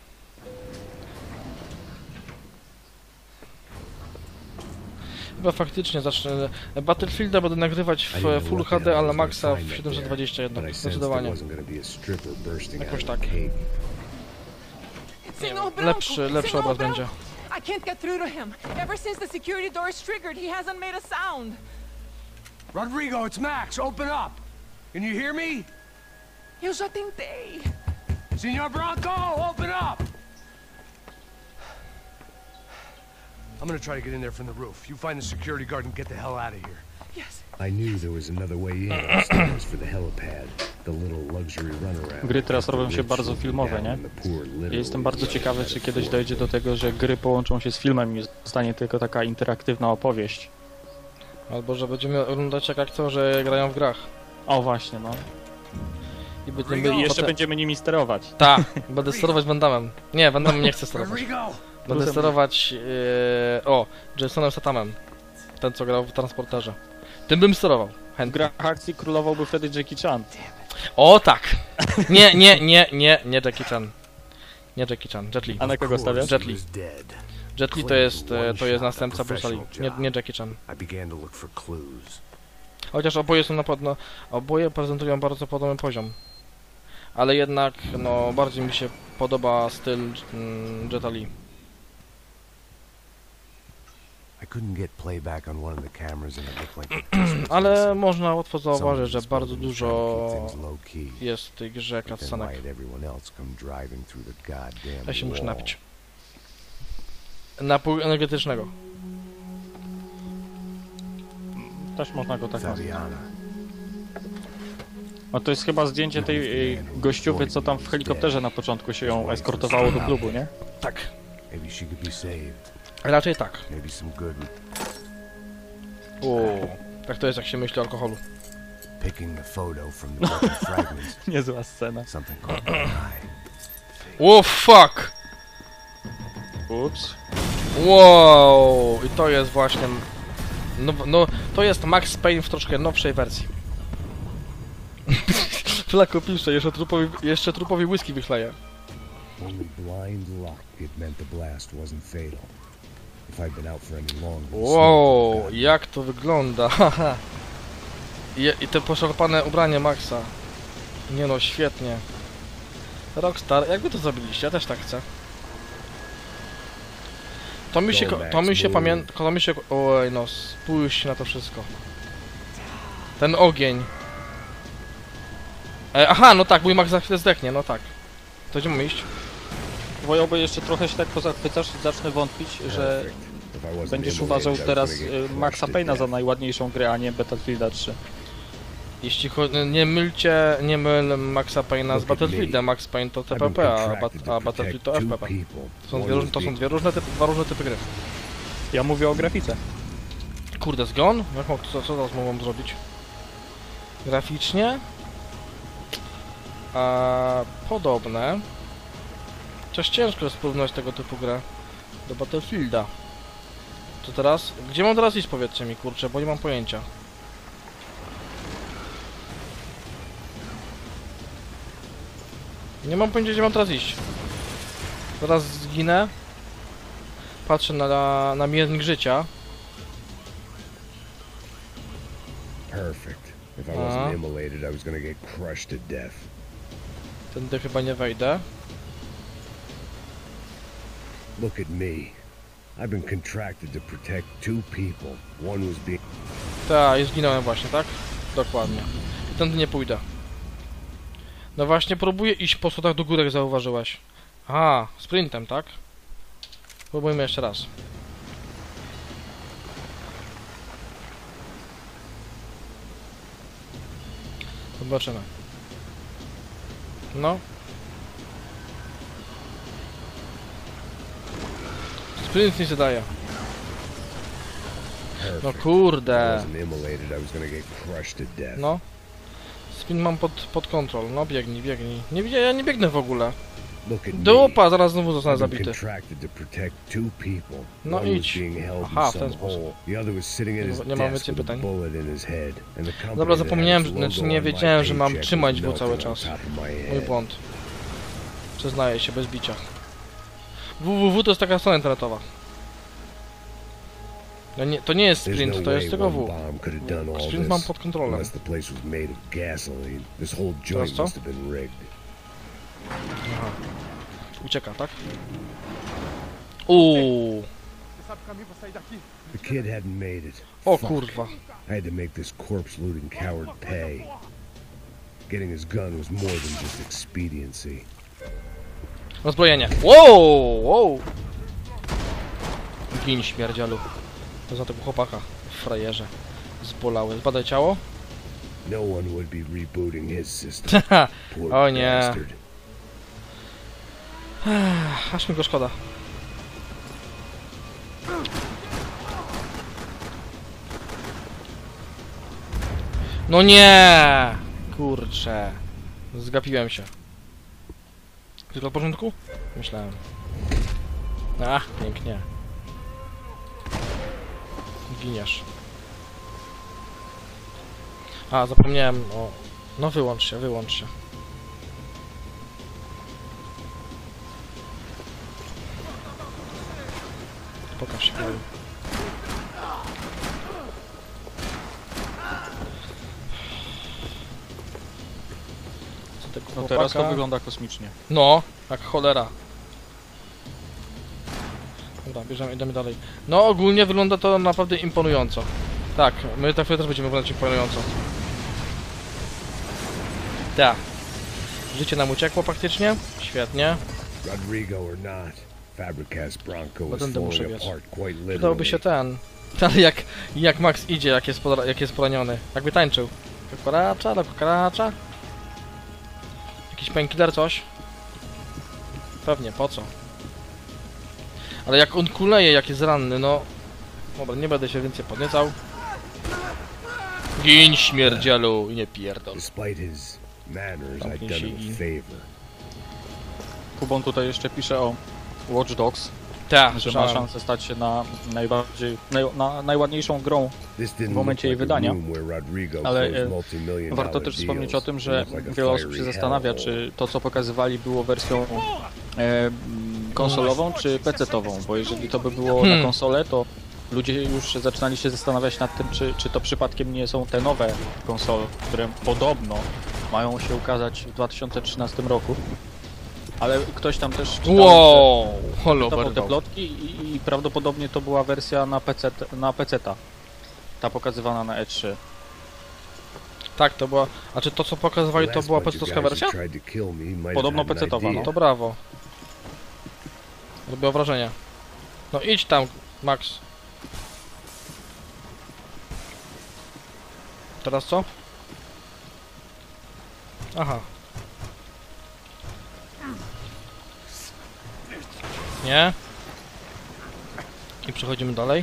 Chyba faktycznie zacznę... Battlefielda będę nagrywać I w didn't know Full what the H D, hell ale was maxa gonna w find up siedemset dwadzieścia jeden. there, but I sensed Zdecydowanie. there wasn't gonna be a stripper bursting Jakoś out of tak. the cake. Nie Senor wiem, Branco, lepszy, lepszy Senor obraz Branco. będzie. I can't get through to him. Ever since the security door is triggered, he hasn't made a sound. Rodrigo, it's Max. Open up. Can you hear me? Eu já tentei. Senor Bronco, open up! I'm gonna try to get in there from the roof. You find the security guard and get the hell out of here. Yes. I knew there was another way in upstairs for the helipad, the little luxury runaround. Gry teraz robią się bardzo filmowe, nie? Ja jestem bardzo ciekawy, czy kiedyś dojdzie do tego, że gry połączą się z filmem i zostanie tylko taka interaktywna opowieść. Albo że będziemy oglądać jak aktorzy grają w grach. O właśnie, no. I będziemy I jeszcze potem... będziemy nimi sterować. Tak, będę sterować Van Dammem. Nie, Van Damme nie chcę sterować. Rodrigo! Będę sterować... Yy, o, Jasonem Stathamem. Ten, co grał w Transporterze. Tym bym sterował. W Chętnie. grach akcji królowałby wtedy Jackie Chan. O tak! Nie, nie, nie, nie, nie Jackie Chan. Nie Jackie Chan, Jet Li. A na kogo stawiasz? Jet Li. Jet Li to jest, e, to jest następca Bruce'a Lee, nie, nie Jackie Chan. I began to look for clues. Chociaż oboje są na podobno, oboje prezentują bardzo podobny poziom. Ale jednak, no, bardziej mi się podoba styl mm, Jeta Li. I couldn't get playback on one of the cameras and it looked like the Ale można łatwo zauważyć, że Someone bardzo was dużo trying to keep things low key. jest w tej grze But then cutscenek. why had everyone else come driving through the goddamn Ja się muszę wall? napić. Napój energetycznego. Też można go tak nazwać. Fabiana. No to jest chyba zdjęcie tej y, gościuwy, co tam w helikopterze na początku się ją eskortowało do klubu, nie? Tak. Maybe she could be saved. Raczej tak. Maybe some good Uuu. Tak to jest, jak się myśli o alkoholu. picking the photo from the broken fragments. Niezła scena. Something caught my eye. Oh fuck! Ups. Wow! I to jest właśnie... No, no to jest Max Payne w troszkę nowszej wersji. Flaku pisze, jeszcze trupowi, jeszcze trupowi whisky wychleje. Only blind luck it meant the blast wasn't fatal. If I'd been out for any longer, the Wow, smoke would jak to wygląda, haha. I, I te poszarpane ubranie Maxa. Nie no, świetnie. Rockstar, jak wy to zrobiliście? Ja też tak chcę. To mi się, ko- to mi się pamięta, to mi się... Oj no, spójrzcie na to wszystko. Ten ogień. E, aha, no tak, mój Max za chwilę zdechnie, no tak. To gdzie mamy iść? Wojowy jeszcze trochę się tak pozachwycasz i zacznę wątpić, że If I wasn't będziesz immolated, uważał I was teraz gonna get y, crushed Maxa to Payne'a za death. najładniejszą grę, a nie Battlefielda trzy. Jeśli chodzi, nie mylcie, nie myl Maxa Payne'a z Battlefieldem. Max Payne to I've been T P P, a, contracted bat, to a Battlefield to protect F two P P. people. To są One dwie, was różne- to są being- dwie różne typy, dwa różne typy gry. Ja mówię o grafice. Kurde, zgon? Jak mam, co, co teraz mogą zrobić? Graficznie? A, podobne. Chociaż ciężko jest porównać tego typu grę do Battlefielda. To teraz? Gdzie mam teraz iść, powiedzcie mi, kurczę, bo nie mam pojęcia. Nie mam pojęcia, gdzie mam teraz iść. Zaraz zginę. Patrzę na, na miernik życia. Perfect. If I Uh-huh. wasn't immolated, I was gonna get crushed to death. Tędy chyba nie wejdę. Look at me. I've been contracted to protect two people. One was being... Tak, i zginąłem właśnie, tak? Dokładnie. I tędy nie pójdę. No właśnie, próbuję iść po schodach do góry, jak zauważyłeś. Aha, sprintem, tak? Próbujmy jeszcze raz. Zobaczymy. No. Sprint nic nie daje. No Perfect. If I kurde. wasn't immolated, I was gonna get crushed to death. No. Spin mam pod, pod kontrol. No biegnij, biegnij. Nie widzę, ja nie biegnę w ogóle. Look at me. Dupa, zaraz znowu zostanę I've been zabity. contracted to protect two people. No One was idź. being held Aha, in w ten some sposób. hole. The other was sitting at his Nie mam desk więcej with a pytań. bullet in his head. And the company Dobra, that had zapomniałem, its że- znaczy logo nie on my wiedziałem, że mam paycheck trzymać was go cały melting on czas. top of my Mój head. błąd. Przyznaję się, bez bicia. www to jest taka strona internetowa. No nie, to nie jest There's sprint, no to jest way tylko one W. bomb could have done all Sprint mam this pod kontrolą. unless the place was made of gasoline. This whole Teraz joint co? must have been rigged. Aha. Ucieka, tak? Uuu. The kid hadn't made it. O Fuck. kurwa. I had to make this corpse looting coward pay. Getting his gun was more than just expediency. Rozbrojenie. Wow, wow. Gin śmierdzielu. To za tego chłopaka. Frajerze. Zbolały. Zbadaj ciało. No one would be rebooting his system. Poor O nie. bastard. Aż mi go szkoda. No nie! Kurczę. Zgapiłem się. Tylko w porządku? Myślałem. Ach, pięknie. Giniesz. A, zapomniałem o... No wyłącz się, wyłącz się. Pokaż się, Gaju. Co tego No teraz to chłopaka? wygląda kosmicznie. No, jak cholera. Dobra, bierzemy, idziemy dalej. No ogólnie wygląda to naprawdę imponująco. Tak, my tak też będziemy wyglądać imponująco. Tak. Życie nam uciekło praktycznie. Świetnie. Rodrigo or not, Fabricas Bronco No is tędy muszę falling biec. apart quite Przydałoby się literally. ten. Ale jak, jak Max idzie, jak jest, podra- jak jest poraniony. Jakby tańczył. Do kukaracza, do kukaracza. Jakiś painkiller, coś? Pewnie, po co? Ale jak on kuleje, jak jest ranny, no... Dobra, nie będę się więcej podniecał. Gin, śmierdzielu, i nie pierdol. Despite his manners, I'd Zamknij done się him i- a favor. Kubon tutaj jeszcze pisze o Watch Dogs, Tak, że ma słyszałem. szansę stać się na najbardziej, naj, na najładniejszą grą. This didn't W momencie look jej like a wydania. room where Rodrigo Ale, closed e, multi-million Warto dollar też wspomnieć o deals. tym, It że looked like a wiele osób się fiery zastanawia, hellhole. czy to co pokazywali było wersją e, konsolową czy pecetową, bo jeżeli to by było Hmm. na konsolę, to ludzie już zaczynali się zastanawiać nad tym, czy, czy to przypadkiem nie są te nowe konsole, które podobno mają się ukazać w dwa tysiące trzynastym roku. Ale ktoś tam też czytał, Wow, holo, czytał te berwał. plotki i, i prawdopodobnie to była wersja na P C, na peceta. Ta pokazywana na E trzy. Tak, to była... A czy to co pokazywali, to Last była bunch of pecetowska guys who wersja? tried to kill me might have Podobno had an pecetowa, idea. no. To brawo. Robiło wrażenie. No idź tam, Max. Teraz co? Aha. Nie? I przechodzimy dalej.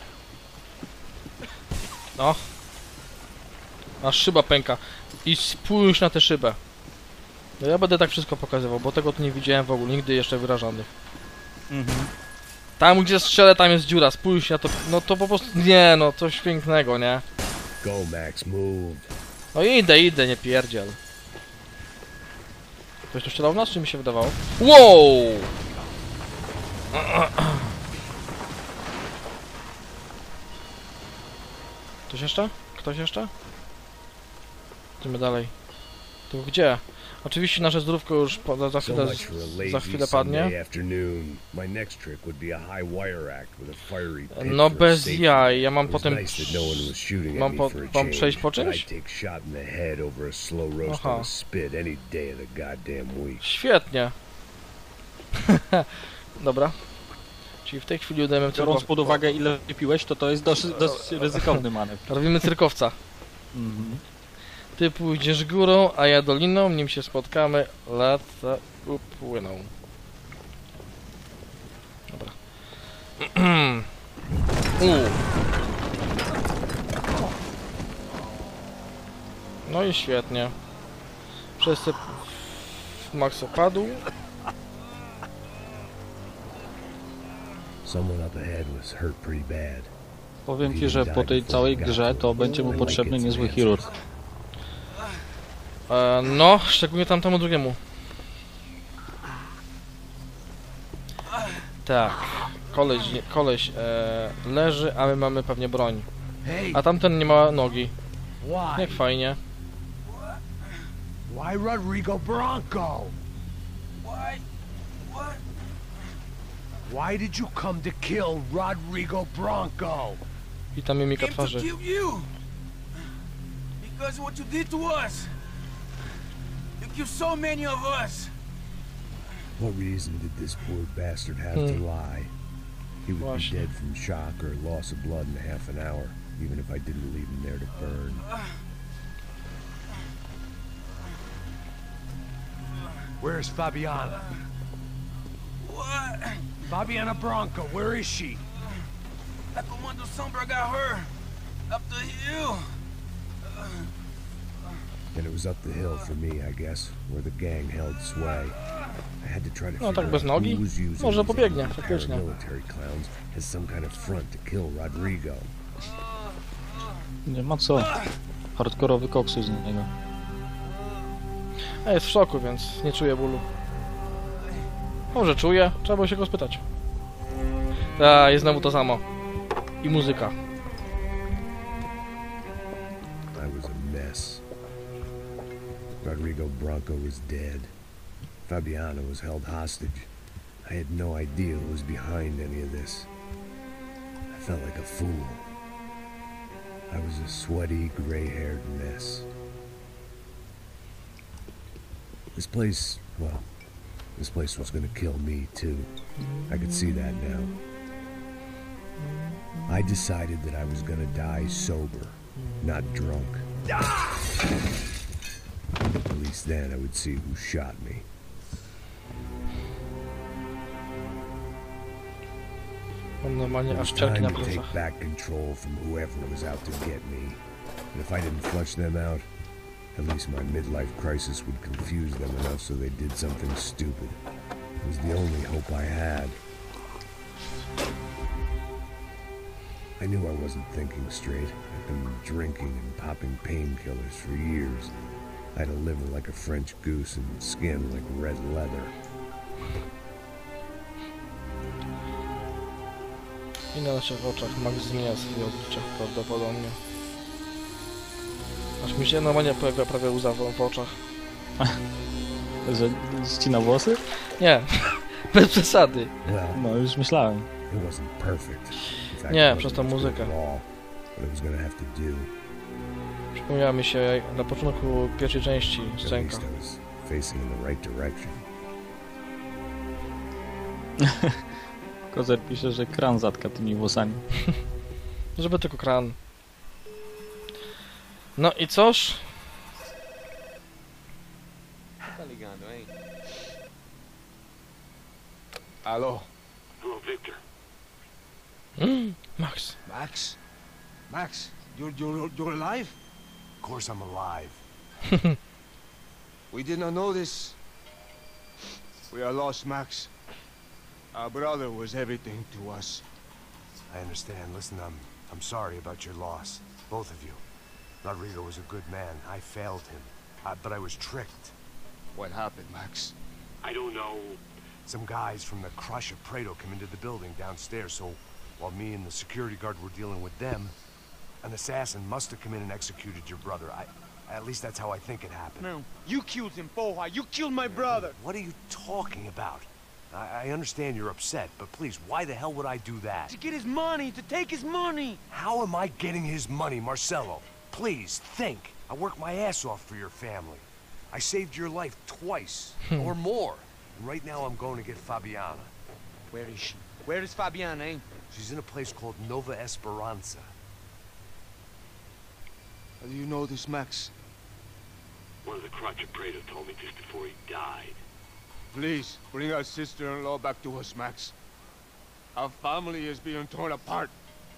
No. Aż szyba pęka. I spójrz na tę szybę. No ja będę tak wszystko pokazywał, bo tego tu nie widziałem w ogóle, nigdy jeszcze wyrażanych. Mhm. Tam gdzie strzelę, tam jest dziura, spójrz na to, no to po prostu, nie no, coś pięknego, nie? Go, Max, move. No idę, idę, nie pierdziel. Ktoś tu strzelał w nas, czy mi się wydawało? Wow! Ktoś jeszcze? Ktoś jeszcze? Idziemy dalej. Tu gdzie? Oczywiście nasze zdrówko już po, za, za, So chwilę, much for a za lazy chwilę Sunday padnie. afternoon. My next trick would be a high wire act with a fiery pit No for bez safety. jaj, ja mam It was potem... nice that no one was shooting Mam at po, me for a mam change, przejść po but czymś? I'd take shot in the head over a slow roast Aha. on a spit any day of the goddamn week. Świetnie. Dobra. Czyli w tej chwili udajemy Biorąc cyrkow- pod uwagę ile wypiłeś, to to jest dosyć, dosyć ryzykowny manewr. Robimy cyrkowca. Mhm. Ty pójdziesz górą, a ja doliną, nim się spotkamy, lata upłyną. Dobra. U. No i świetnie. Wszyscy... Max opadł. Someone up ahead was hurt pretty bad. Powiem ci, że po tej całej grze to będzie mu potrzebny niezły chirurg. E, no, szczególnie tamtemu drugiemu. Tak. Koleś, koleś e, leży, a my mamy pewnie broń. A tamten nie ma nogi. Jak fajnie. Why Rodrigo Bronco? Why? What? Why did you come to kill Rodrigo Bronco? I ta mimika Came to twarzy. kill you. Because of what you did to us. You killed so many of us. What reason did this poor bastard have to Hmm. lie? He would Właśnie. be dead from shock or loss of blood in half an hour, even if I didn't leave him there to burn. Where's Fabiana? What? Fabiana Bronco, where is she? That Comando Sombra got her. Up the hill. And it was up the hill for me, I guess, where the gang held sway. I had to try to No, tak figure bez out nogi? who was using Może these pobiegnie, armed faktycznie. paramilitary clowns as some kind of front to kill Rodrigo. Nie ma co. Hardkorowy koksu z niego. A jest w szoku, więc nie czuje bólu. Może czuje, trzeba było się go spytać. A, jest znowu to samo. I muzyka. I was a mess. Rodrigo Bronco was dead. Fabiana was held hostage. I had no idea who was behind any of this. I felt like a fool. I was a sweaty, gray-haired mess. This place, well, this place was gonna kill me too. I could see that now. I decided that I was gonna die sober, not drunk. At least then I would see who shot me. Mam normalnie It aż was ciarki time na to take plecach. back control from whoever was out to get me. And if I didn't flush them out, at least my midlife crisis would confuse them enough so they did something stupid. It was the only hope I had. I knew I wasn't thinking straight. I'd been drinking and popping painkillers for years. I had a liver like a French goose and skin like red leather. I na naszych oczach Max zmienia swoje odlicze prawdopodobnie. Aż mi się normalnie pojawia prawie łza w, w oczach. Że ścina włosy? Nie, bez przesady. Well, No, już myślałem. it wasn't perfect. In fact, Nie, it przez wasn't tą as good muzykę. at all, but I was gonna have to do. Przypomniała mi się jak na początku pierwszej części At scenka. least I was facing in the right direction. Kozer pisze, że kran zatka tymi włosami. Żeby tylko kran. No i cóż? Aló. Hello, Victor. Mm, Max. Max? Max, you're, you're, you're alive? Of course I'm alive. We did not know this. We are lost, Max. Our brother was everything to us. I understand. Listen, I'm I'm sorry about your loss, both of you. Rodrigo was a good man. I failed him, I, but I was tricked. What happened, Max? I don't know. Some guys from the Crush of Prado came into the building downstairs, so while me and the security guard were dealing with them, an assassin must have come in and executed your brother. I, at least that's how I think it happened. No, you killed him, Poha. You killed my brother. What are you talking about? I, I understand you're upset, but please, why the hell would I do that? To get his money, to take his money. How am I getting his money, Marcelo? Please, think. I worked my ass off for your family. I saved your life twice, or more. And right now I'm going to get Fabiana. Where is she? Where is Fabiana, eh? She's in a place called Nova Esperanza. How do you know this, Max? One of the Crotch of Prado told me just before he died. Please, bring our sister-in-law back to us, Max. Our family is being torn apart.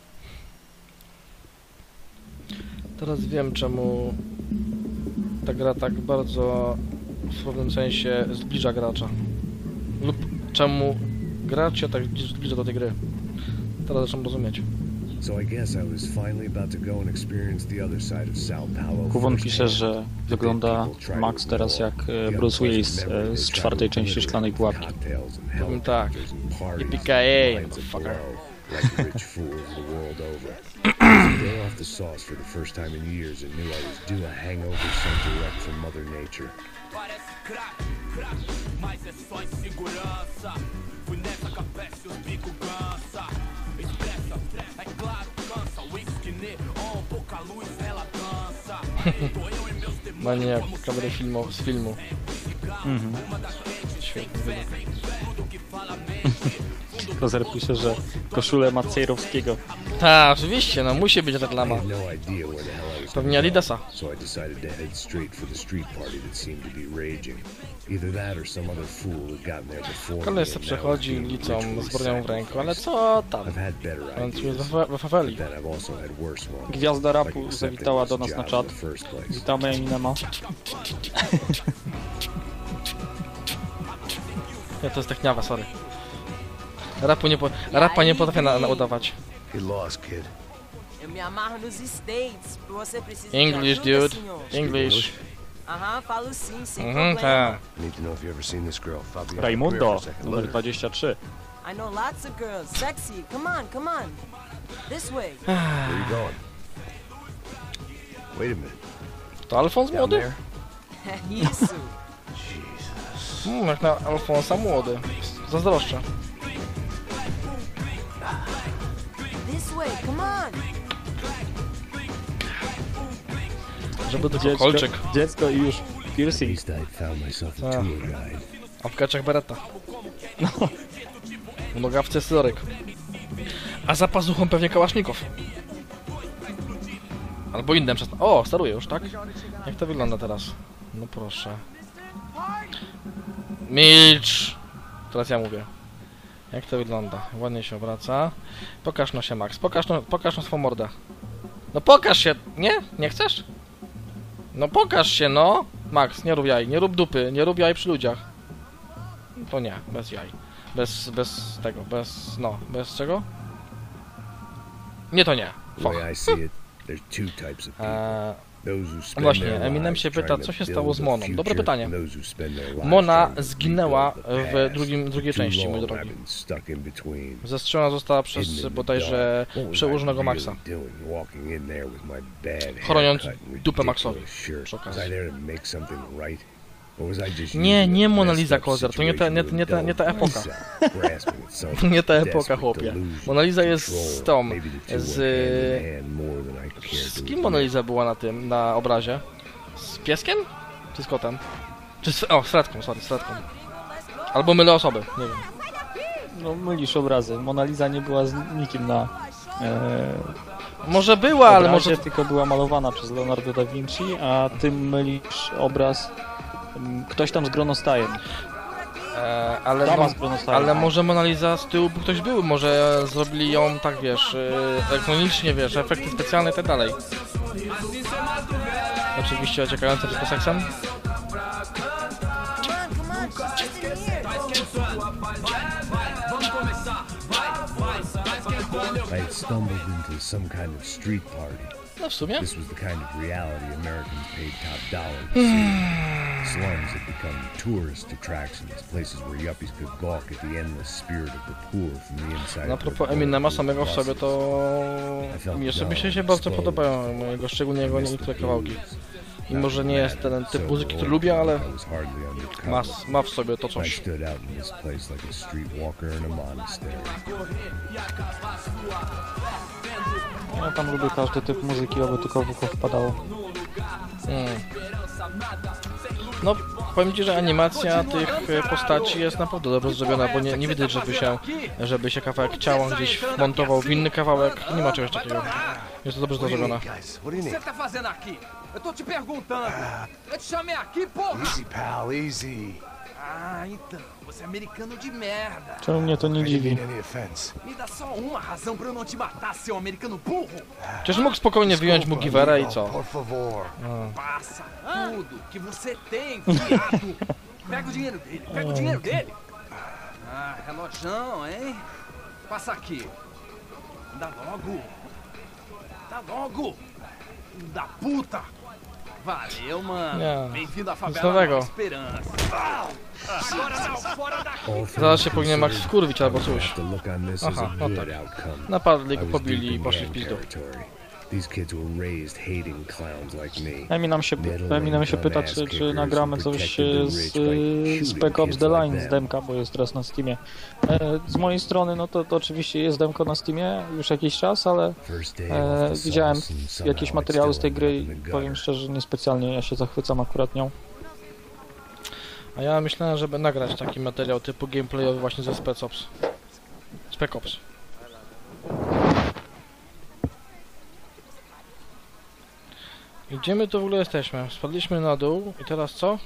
Teraz wiem, czemu ta gra tak bardzo w pewnym sensie zbliża gracza. Lub czemu gracz się tak zbliża do tej gry. Teraz zaczynam rozumieć. So I guess I was finally about to go and experience the other side of Sao Paulo. Kuwon pisze, że wygląda Max teraz jak e, Bruce Willis e, z czwartej części Szklanej Pułapki. Powiem tak. Yippee-ki-yay, motherfucker. Like rich fools the world over. Day off the sauce for the first time in years and knew I was due a hangover sent direct from Mother Nature. Maniak, kamery filmu, z filmu. Mhm. Świetny wydruk. Kozer pisze, że koszulę Macejrowskiego. Tak, oczywiście, no musi być I reklama. had no idea where the hell I was Pewnie gonna go, Adidasa. so I decided to head straight for the street party that seemed to be raging. Either that or some other fool had gotten there before me Koleś and se now przechodzi was being ulicą ritually z bronią w ręku, ale sacrificed. co tam? I've had better On tu jest ideas, we, we faweli. but then I've also had worse ones. Gwiazda Like rapu accepting zawitała do this nas na job czat. in the first place. Witamy Eminema. Nie, to jest techniawa, sorry. Rapu nie po... Rapa nie potrafię na, na udawać. Get lost, kid. Eu me amarro nos States. Você precisa de English, ajuda, dude. senhor? English. Aham, falo sim, sem Mhm, problema. tak. I need to know if you ever seen this girl, Fabiana. Raimundo, Come here for a second. numer Look. dwadzieścia trzy. I know lots of girls. Sexy. Come on, come on. This way. Where are you going? Wait a minute. To Alfons Down młody? there? Isso. Jesus. Mm, jak na Alfonsa młody. Zazdroszczę. This way. Come on. Żeby tylko Dziecko, kolczyk. dziecko i już At piercing. least I found myself a Ah. tour guide. A w kaczach beretta. W nogawce scyzoryk. A za pazuchą pewnie kałasznikow. Albo inne przez... O, steruję już, tak? Jak to wygląda teraz? No proszę. Milcz! Teraz ja mówię. Jak to wygląda? Ładnie się obraca. Pokaż no się, Max. Pokaż no, pokaż no swą mordę. No pokaż się! Nie? Nie chcesz? No pokaż się, no! Max, nie rób jaj. Nie rób dupy. Nie rób jaj przy ludziach. To nie, bez jaj. Bez, bez tego, bez, no, bez czego? Nie, to nie. The Fuck. way I see it, there's two types of people. Eee, Those who spend Właśnie, their Eminem lives się pyta, trying co to się stało build z a Moną. Dobre future, pytanie. and those who spend their lives Mona trying to zginęła rebuild the w past. drugim, drugiej For too części, mój long drogi. I've been stuck in between. Zestrzelona została Hidden przez in the bodajże dark. What was I przełożonego really Maxa. doing walking in there with my bad Chroniąc haircut and dupę ridiculous Maxowi, shirt? przy okazji. Was I there to make something right? Or was I just Nie, using nie a Mona messed Lisa up Kozer, to nie ta, nie, situation nie to ta, nie ta indulge epoka. myself, grasping at some Nie ta epoka, desperate chłopie. delusion, Mona Lisa jest control. z tą, Maybe the two z... went hand in hand more than I cared Z to kim Mona admit. Lisa była na tym, na obrazie? Z pieskiem? Czy z kotem? Czy z... O, z Fredką, sorry, z Fredką. Albo mylę osoby, nie wiem. No mylisz obrazy. Mona Lisa nie była z nikim na e, Może była, ale obrazie, może... tylko była malowana przez Leonardo da Vinci, a ty mylisz obraz m, ktoś tam z gronostajem. E, ale, Dama no, z gronostajem. ale może Mona Lisa z tyłu by ktoś był, może zrobili ją tak, wiesz, e, elektronicznie, wiesz, efekty specjalne i tak dalej. Oczywiście ociekające tylko seksem. Come on, come on. She's here. I had stumbled into some kind of street party. No w sumie. This was the kind of reality Americans paid top dollar to see. Slums had become tourist attractions, places where yuppies could gawk at the endless spirit of the poor from the inside No a of their propos Eminema bulletproof samego w sobie, buses. to mi osobiście się bardzo podobają mojego, szczególnie jego niektóre kawałki. Mimo, że nie jest ten typ muzyki, który lubię, ale ma, ma w sobie to I coś. stood out in this place like a streetwalker in a monastery. Ja tam lubię każdy typ muzyki, aby tylko w ucho wpadało. Mm. No, powiem ci, że animacja tych e, postaci jest naprawdę dobrze zrobiona, bo nie, nie widać, żeby się, żeby się kawałek ciała gdzieś wmontował w inny kawałek. Nie ma czegoś takiego. Jest to dobrze What do you zrobione. need, guys? What do you O que need? você tá fazendo aqui? Eu tô te perguntando. Eu te chamei aqui, porra! Easy, pal, easy. Ah, então. Você é americano de merda. Czemu mnie to nie I didn't dziwi? mean any offense. Me dá só uma razão pra eu não te matar, seu americano burro. Przecież mógł spokojnie wyjąć mu Givera i co? Por favor. Passa tudo que você tem, viado. Pega o dinheiro dele, pega o dinheiro dele. Ah, relojão, hein? Passa aqui. Dá logo. Dá logo. Da puta. Valeu, mano. Nie. Bem-vindo à Nic favela nowego. Nova Esperança. Agora não, fora daqui. All things Zaraz się powinien Max considered, wkurwić albo I would coś. have to look on this as Aha, a no good tak. outcome. Napadli I go, was pobili deep i in poszli w gang pizdu. territory. These kids were raised hating clowns like me. Eminem się, Eminem się pyta, czy, czy nagramy coś z y, Spec Ops The Line z demka, bo jest teraz na Steamie. E, z mojej strony, no to, to oczywiście jest demko na Steamie już jakiś czas, ale e, widziałem jakieś materiały z tej gry i powiem szczerze, niespecjalnie ja się zachwycam akurat nią. A ja myślałem, żeby nagrać taki materiał typu gameplayowy właśnie ze Spec Ops. Spec Ops. Gdzie my tu w ogóle jesteśmy? Spadliśmy na dół i teraz co?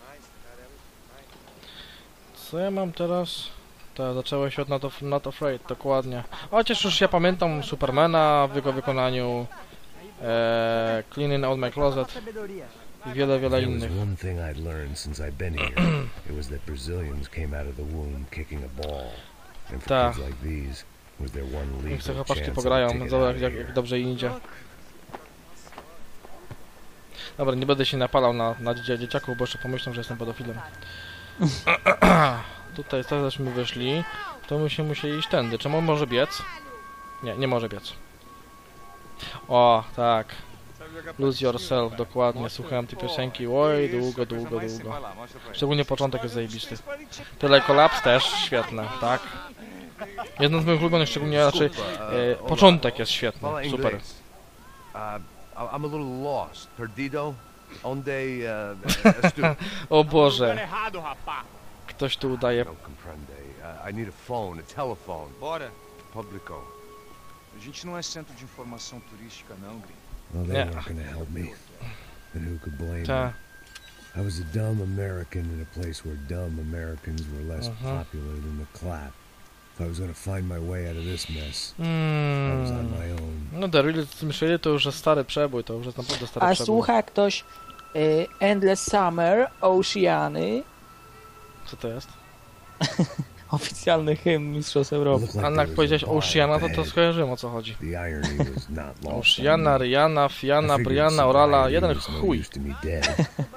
Co ja mam teraz? To zacząłem się od Not, of, Not Afraid, dokładnie. Chociaż już ja pamiętam Supermana w jego wykonaniu, e, Cleaning Out My Closet i wiele, wiele innych. One thing I'd learned since I've been here, it was that Brazilians came out of the womb kicking a ball. And for Ta. kids like these, was their one Niech legal sobie chłopaczki chance pograją, to take it zobacz out of jak, here. jak dobrze im idzie. Dobra, nie będę się napalał na, na dzie dzieciaków, bo jeszcze pomyślą, że jestem pedofilem. Tutaj żeśmy wyszli, to my się musieli iść tędy. Czemu on może biec? Nie, nie może biec. O, tak. Lose Yourself, dokładnie. Słuchałem tej piosenki, oj, długo, długo, długo. Szczególnie początek jest zajebisty. Tyle Collapse też świetne, tak? Jeden z moich ulubionych, szczególnie raczej e, początek jest świetny, super. I'm a little lost. Perdido? Onde uh, estu? O Boże. Ktoś tu udaje. Não comprende. Uh, I need a phone, a telephone. Bora. Publico. A gente não é centro de informação turística, não, gringo. Well, they Yeah. weren't gonna help me. And who could blame Ta. me? I was a dumb American in a place where dumb Americans were less Uh-huh. popular than the clap. If I was gonna find my way out of this mess, I was on Mm. my own. No The Real Smashily to już jest stary przebój, to już jest naprawdę stary A przebój. słucha ktoś y, Endless Summer, Oceany? Co to jest? Oficjalny hymn Mistrzostw Europy. Looked like A there jak was powiedziałeś a bar Oceana, to to ahead. skojarzyłem o co chodzi. The irony was not lost on Oceana, me. Rihanna, I Fiana, figured Brianna, some Orala, irony jeden was no chuj. use to me dead.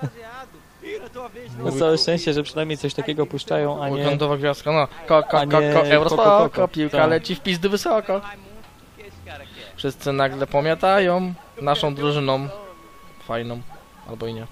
No całe szczęście, że przynajmniej coś takiego puszczają, a nie... Weekendowa gwiazdka, no. Ko, ko, a ko, nie ko, euro koko, spoko, koko. piłka Tak. leci w pizdy wysoko. Wszyscy nagle pomiatają naszą drużyną. Fajną, albo i nie.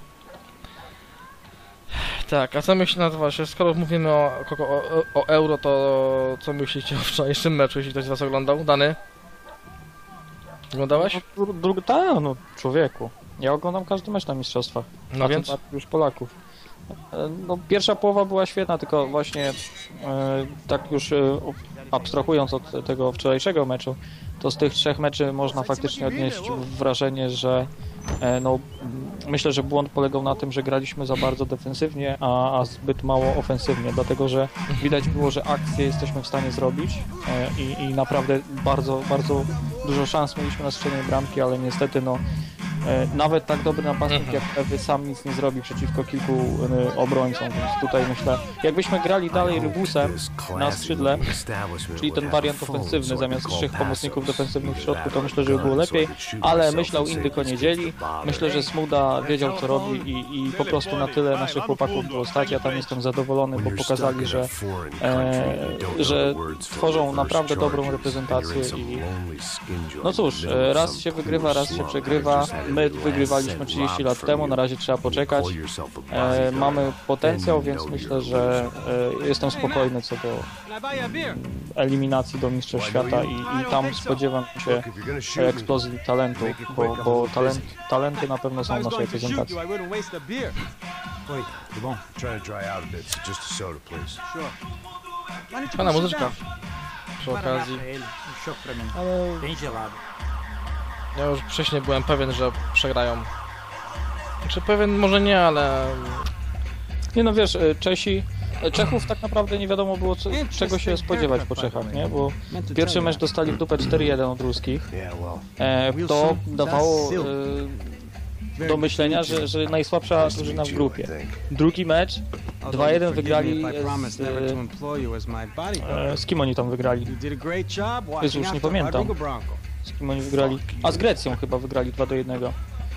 Tak, a co myślicie na to, skoro mówimy o, o, o, o euro, to co myślicie o wczorajszym meczu, jeśli ktoś z was oglądał? Dany? Oglądałeś? No, dru- dru- tak, no człowieku. Ja oglądam każdy mecz na mistrzostwach. No A więc? tym bardziej już Polaków. E, No pierwsza połowa była świetna, tylko właśnie e, tak już e, abstrahując od tego wczorajszego meczu, to z tych trzech meczy można faktycznie odnieść wrażenie, że e, no, m, myślę, że błąd polegał na tym, że graliśmy za bardzo defensywnie, a, a zbyt mało ofensywnie, dlatego że widać było, że akcje jesteśmy w stanie zrobić e, i, i naprawdę bardzo, bardzo dużo szans mieliśmy na strzelenie bramki, ale niestety no E, nawet tak dobry napastnik jak Ewy sam nic nie zrobi przeciwko kilku e, obrońcom, więc tutaj myślę, jakbyśmy grali dalej rybusem na skrzydle, czyli ten wariant ofensywny zamiast trzech pomocników defensywnych w środku, to myślę, że by było lepiej, ale myślał Indyko Niedzieli, myślę, że Smuda wiedział co robi i, i po prostu na tyle naszych chłopaków było stać, ja tam jestem zadowolony, bo pokazali, że, e, że tworzą naprawdę dobrą reprezentację i no cóż, e, raz się wygrywa, raz się przegrywa. My wygrywaliśmy trzydzieści lat temu, na razie trzeba poczekać. E, mamy potencjał, więc myślę, że e, jestem spokojny co do eliminacji do Mistrzostw Świata i, i tam spodziewam się eksplozji talentu, bo, bo talent, talenty na pewno są w naszej reprezentacji. Wait, come on. Trying to dry out a bit, so just a soda, please. Sure. Fajna muzyczka. Przy okazji. Ale ja już wcześniej byłem pewien, że przegrają. Znaczy pewien może nie, ale... Nie no wiesz, e, Czesi, e, Czechów tak naprawdę nie wiadomo było co, czego się spodziewać po Czechach, nie? Bo pierwszy mecz dostali w dupę cztery jeden od ruskich. E, to dawało e, do myślenia, że, że najsłabsza drużyna w grupie. Drugi mecz, dwa jeden wygrali z, e, z kim oni tam wygrali? Jezu, już nie pamiętam. Z kim oni wygrali? A z Grecją chyba wygrali dwa do jednego.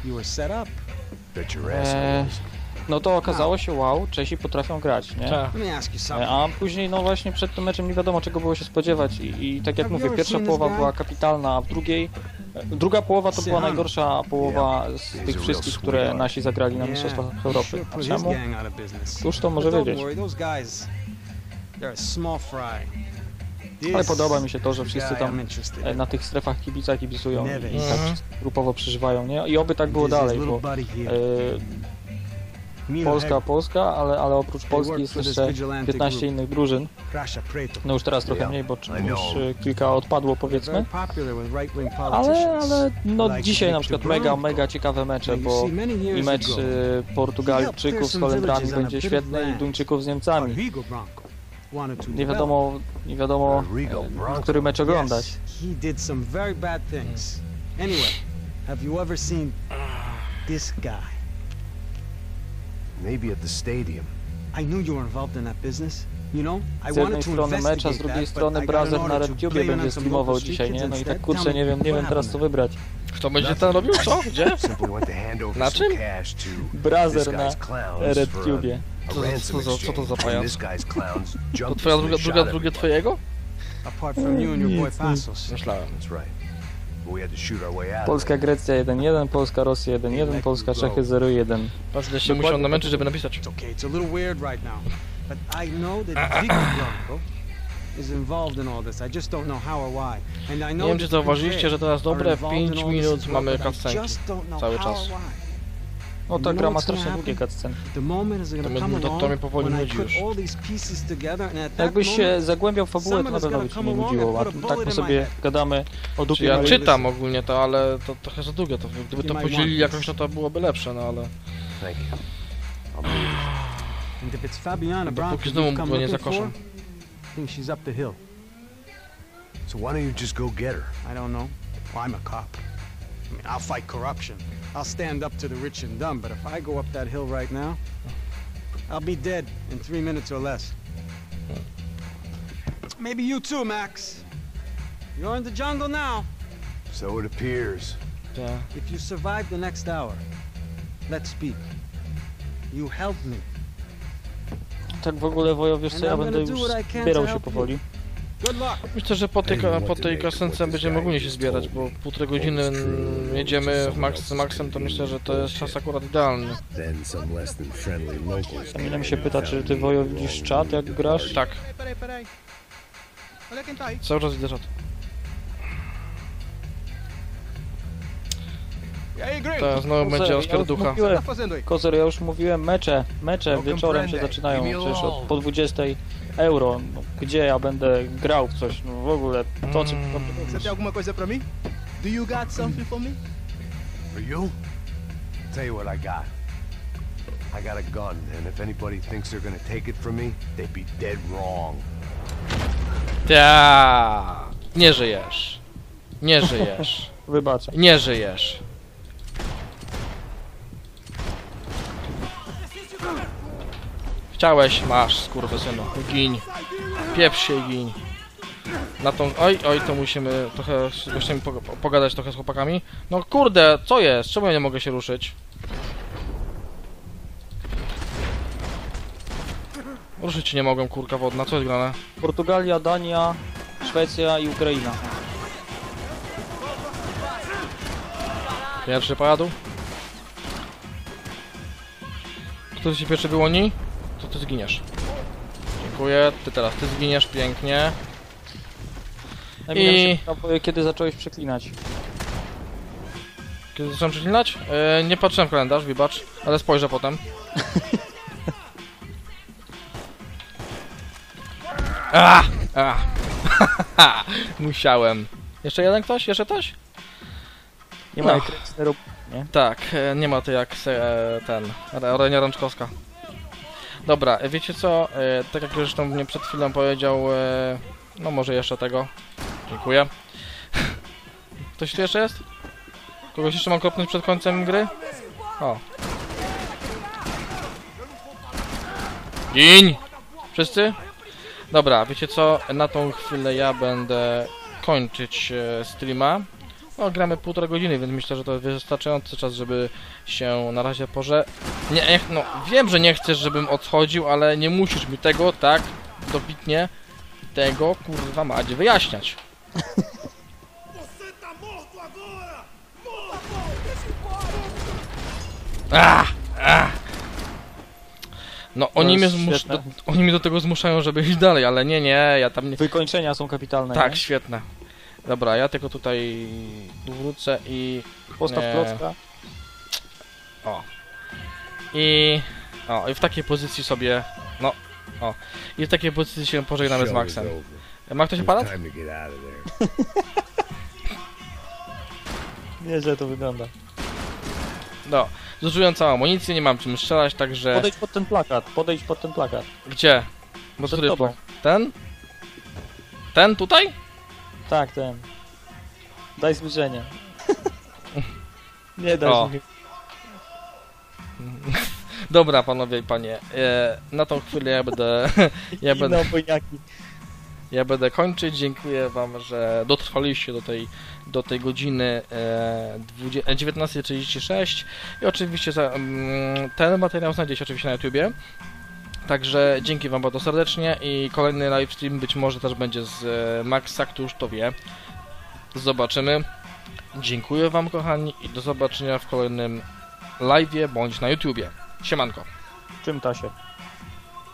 E, no to okazało się, wow, Czesi potrafią grać, nie? E, a później, no właśnie przed tym meczem nie wiadomo czego było się spodziewać i, i tak jak mówię, pierwsza połowa była kapitalna, a w drugiej Druga połowa to była najgorsza połowa z tych wszystkich, które nasi zagrali na Mistrzostwach Europy. A czemu? Cóż to może wiedzieć. Ale podoba mi się to, że wszyscy tam e, na tych strefach kibica kibicują i, i tak grupowo przeżywają, nie? I oby tak było dalej, bo e, Polska, Polska, ale, ale oprócz Polski jest jeszcze piętnaście innych drużyn. No już teraz trochę mniej, bo już e, kilka odpadło, powiedzmy. Ale, ale no dzisiaj na przykład mega, mega ciekawe mecze, bo i mecz e, Portugalczyków z Holendrami będzie świetny i Duńczyków z Niemcami. Nie wiadomo, nie wiadomo, e, który mecz oglądać. He did some very bad things. Anyway, have you ever seen this guy? Maybe at the stadium. I knew you were involved in that business. You know, I Z jednej strony mecz, a z drugiej strony Brazer na RedTube będzie streamował dzisiaj, nie? No i tak kurczę, nie wiem, nie wiem teraz co wybrać. Kto będzie to robił? Co? Gdzie? Na czym? Brazer na RedTubie. Co, co, co, co to za pajac? To twoja druga, druga, drugie twojego? Apart from you and your boy Passos. Myślałem. Polska Grecja jeden jeden, Polska Rosja jeden jeden, Polska Czechy zero jeden. Ważne się musiał namęczyć, żeby napisać. Okay, it's a little weird right now, but I know that Vigo Blanco is involved in all this. I just don't know how or why. And I Nie know wiem, czy zauważyliście, że teraz dobre pięć minut mamy cutscenki. Cały czas. No ta gra ma strasznie długie cutscenki. To mnie, to, to mnie powoli nudzi już. Jakbyś się zagłębiał w fabułę, to na pewno by ci nie nudziło. A tak my sobie gadamy o dupie. Ja czytam ogólnie to, ale to trochę za długie. To, gdyby to podzielili jakoś, no to byłoby lepsze, no ale... Dopóki znowu go nie zakoszą. So why don't you just go get her? I don't know. Well, I'm a cop. I mean, I'll fight corruption. I'll stand up to the rich and dumb, but if I go up that hill right now, I'll be dead in three minutes or less. Maybe you too, Max. You're in the jungle now. So it appears. Yeah. If you survive the next hour, let's speak. You help me. Tak w ogóle, Wojo, wiesz co, ja będę już zbierał się powoli. Myślę, że po tej, po tej kasence będziemy ogólnie się zbierać, bo półtorej godziny jedziemy w max, z Maxem, to myślę, że to jest czas akurat idealny. Eminem się pyta, czy ty, Wojo, widzisz czat, jak grasz? Tak. Cały czas widzę czat. To znowu będzie Oskar Ducha. Kozer, ja już mówiłem, mecze, mecze wieczorem się zaczynają, przecież od po dwudziestej euro. No, gdzie ja będę grał w coś, no w ogóle, to co... Você tem alguma coisa pra mim? Do you got something for me? For you? Tell you what I got. I got a gun, and if anybody thinks they're gonna take it from me, they'd be dead wrong. Ta, nie żyjesz. Nie żyjesz. Wybaczę. Nie żyjesz. Chciałeś, masz, skurwysynu. Giń. Pieprz się i giń. Na tą... Oj, oj, to musimy trochę z gościami pogadać trochę z chłopakami. No kurde, co jest? Czemu ja nie mogę się ruszyć? Ruszyć się nie mogłem, kurka wodna. Co jest grane? Portugalia, Dania, Szwecja i Ukraina. Pierwszy padł. Kto ci pierwszy wyłoni? To ty zginiesz. Dziękuję. Ty teraz, ty zginiesz pięknie. I... Kiedy zacząłeś przeklinać? Kiedy zacząłem przeklinać? Yy, nie patrzyłem w kalendarz, wybacz, ale spojrzę potem. Ah! Ah! Musiałem. Jeszcze jeden ktoś? Jeszcze ktoś? Nie ma jak rób, nie? Tak, nie ma to jak se, ten, Renia Rączkowska. Dobra, wiecie co, e, tak jak zresztą mnie przed chwilą powiedział, e, no może jeszcze tego. Dziękuję. Ktoś tu jeszcze jest? Kogoś jeszcze mam kopnąć przed końcem gry? O. Giń! Wszyscy? Dobra, wiecie co, na tą chwilę ja będę kończyć e, streama. No, gramy półtorej godziny, więc myślę, że to jest wystarczający czas, żeby się na razie porze... Nie, nie, no, wiem, że nie chcesz, żebym odchodził, ale nie musisz mi tego tak dobitnie tego, kurwa mać, wyjaśniać. Ah! Ah! No oni mnie, jest zmus... świetne. do... oni mnie do tego zmuszą, żeby iść dalej, ale nie, nie, ja tam nie... Wykończenia są kapitalne. Tak, nie? świetne. Dobra, ja tylko tutaj wrócę i... Postaw nie. klocka. O. I... O, i w takiej pozycji sobie... No, o. I w takiej pozycji się pożegnamy z Maxem. Ma ktoś aparat? Time to get out of there. Nieźle to wygląda. No, zużyłem całą amunicję, nie mam czym strzelać, także... Podejdź pod ten plakat, podejdź pod ten plakat. Gdzie? Bo Przed który tobą. pla- Ten? Ten tutaj? Tak, ten. Daj zbliżenie. Nie daj O. zbliżenie. Dobra, panowie i panie, e, na tą chwilę ja będę... ja Inne będę... obojniaki. Ja będę kończyć. Dziękuję wam, że dotrwaliście do tej, do tej godziny e, dziewiętnasta trzydzieści sześć i oczywiście za, mm, ten materiał znajdzie się oczywiście na YouTubie. Także dzięki wam bardzo serdecznie i kolejny livestream być może też będzie z e, Maxa, kto już to wie. Zobaczymy. Dziękuję wam kochani i do zobaczenia w kolejnym live'ie bądź na YouTubie. Siemanko. Czym ta się?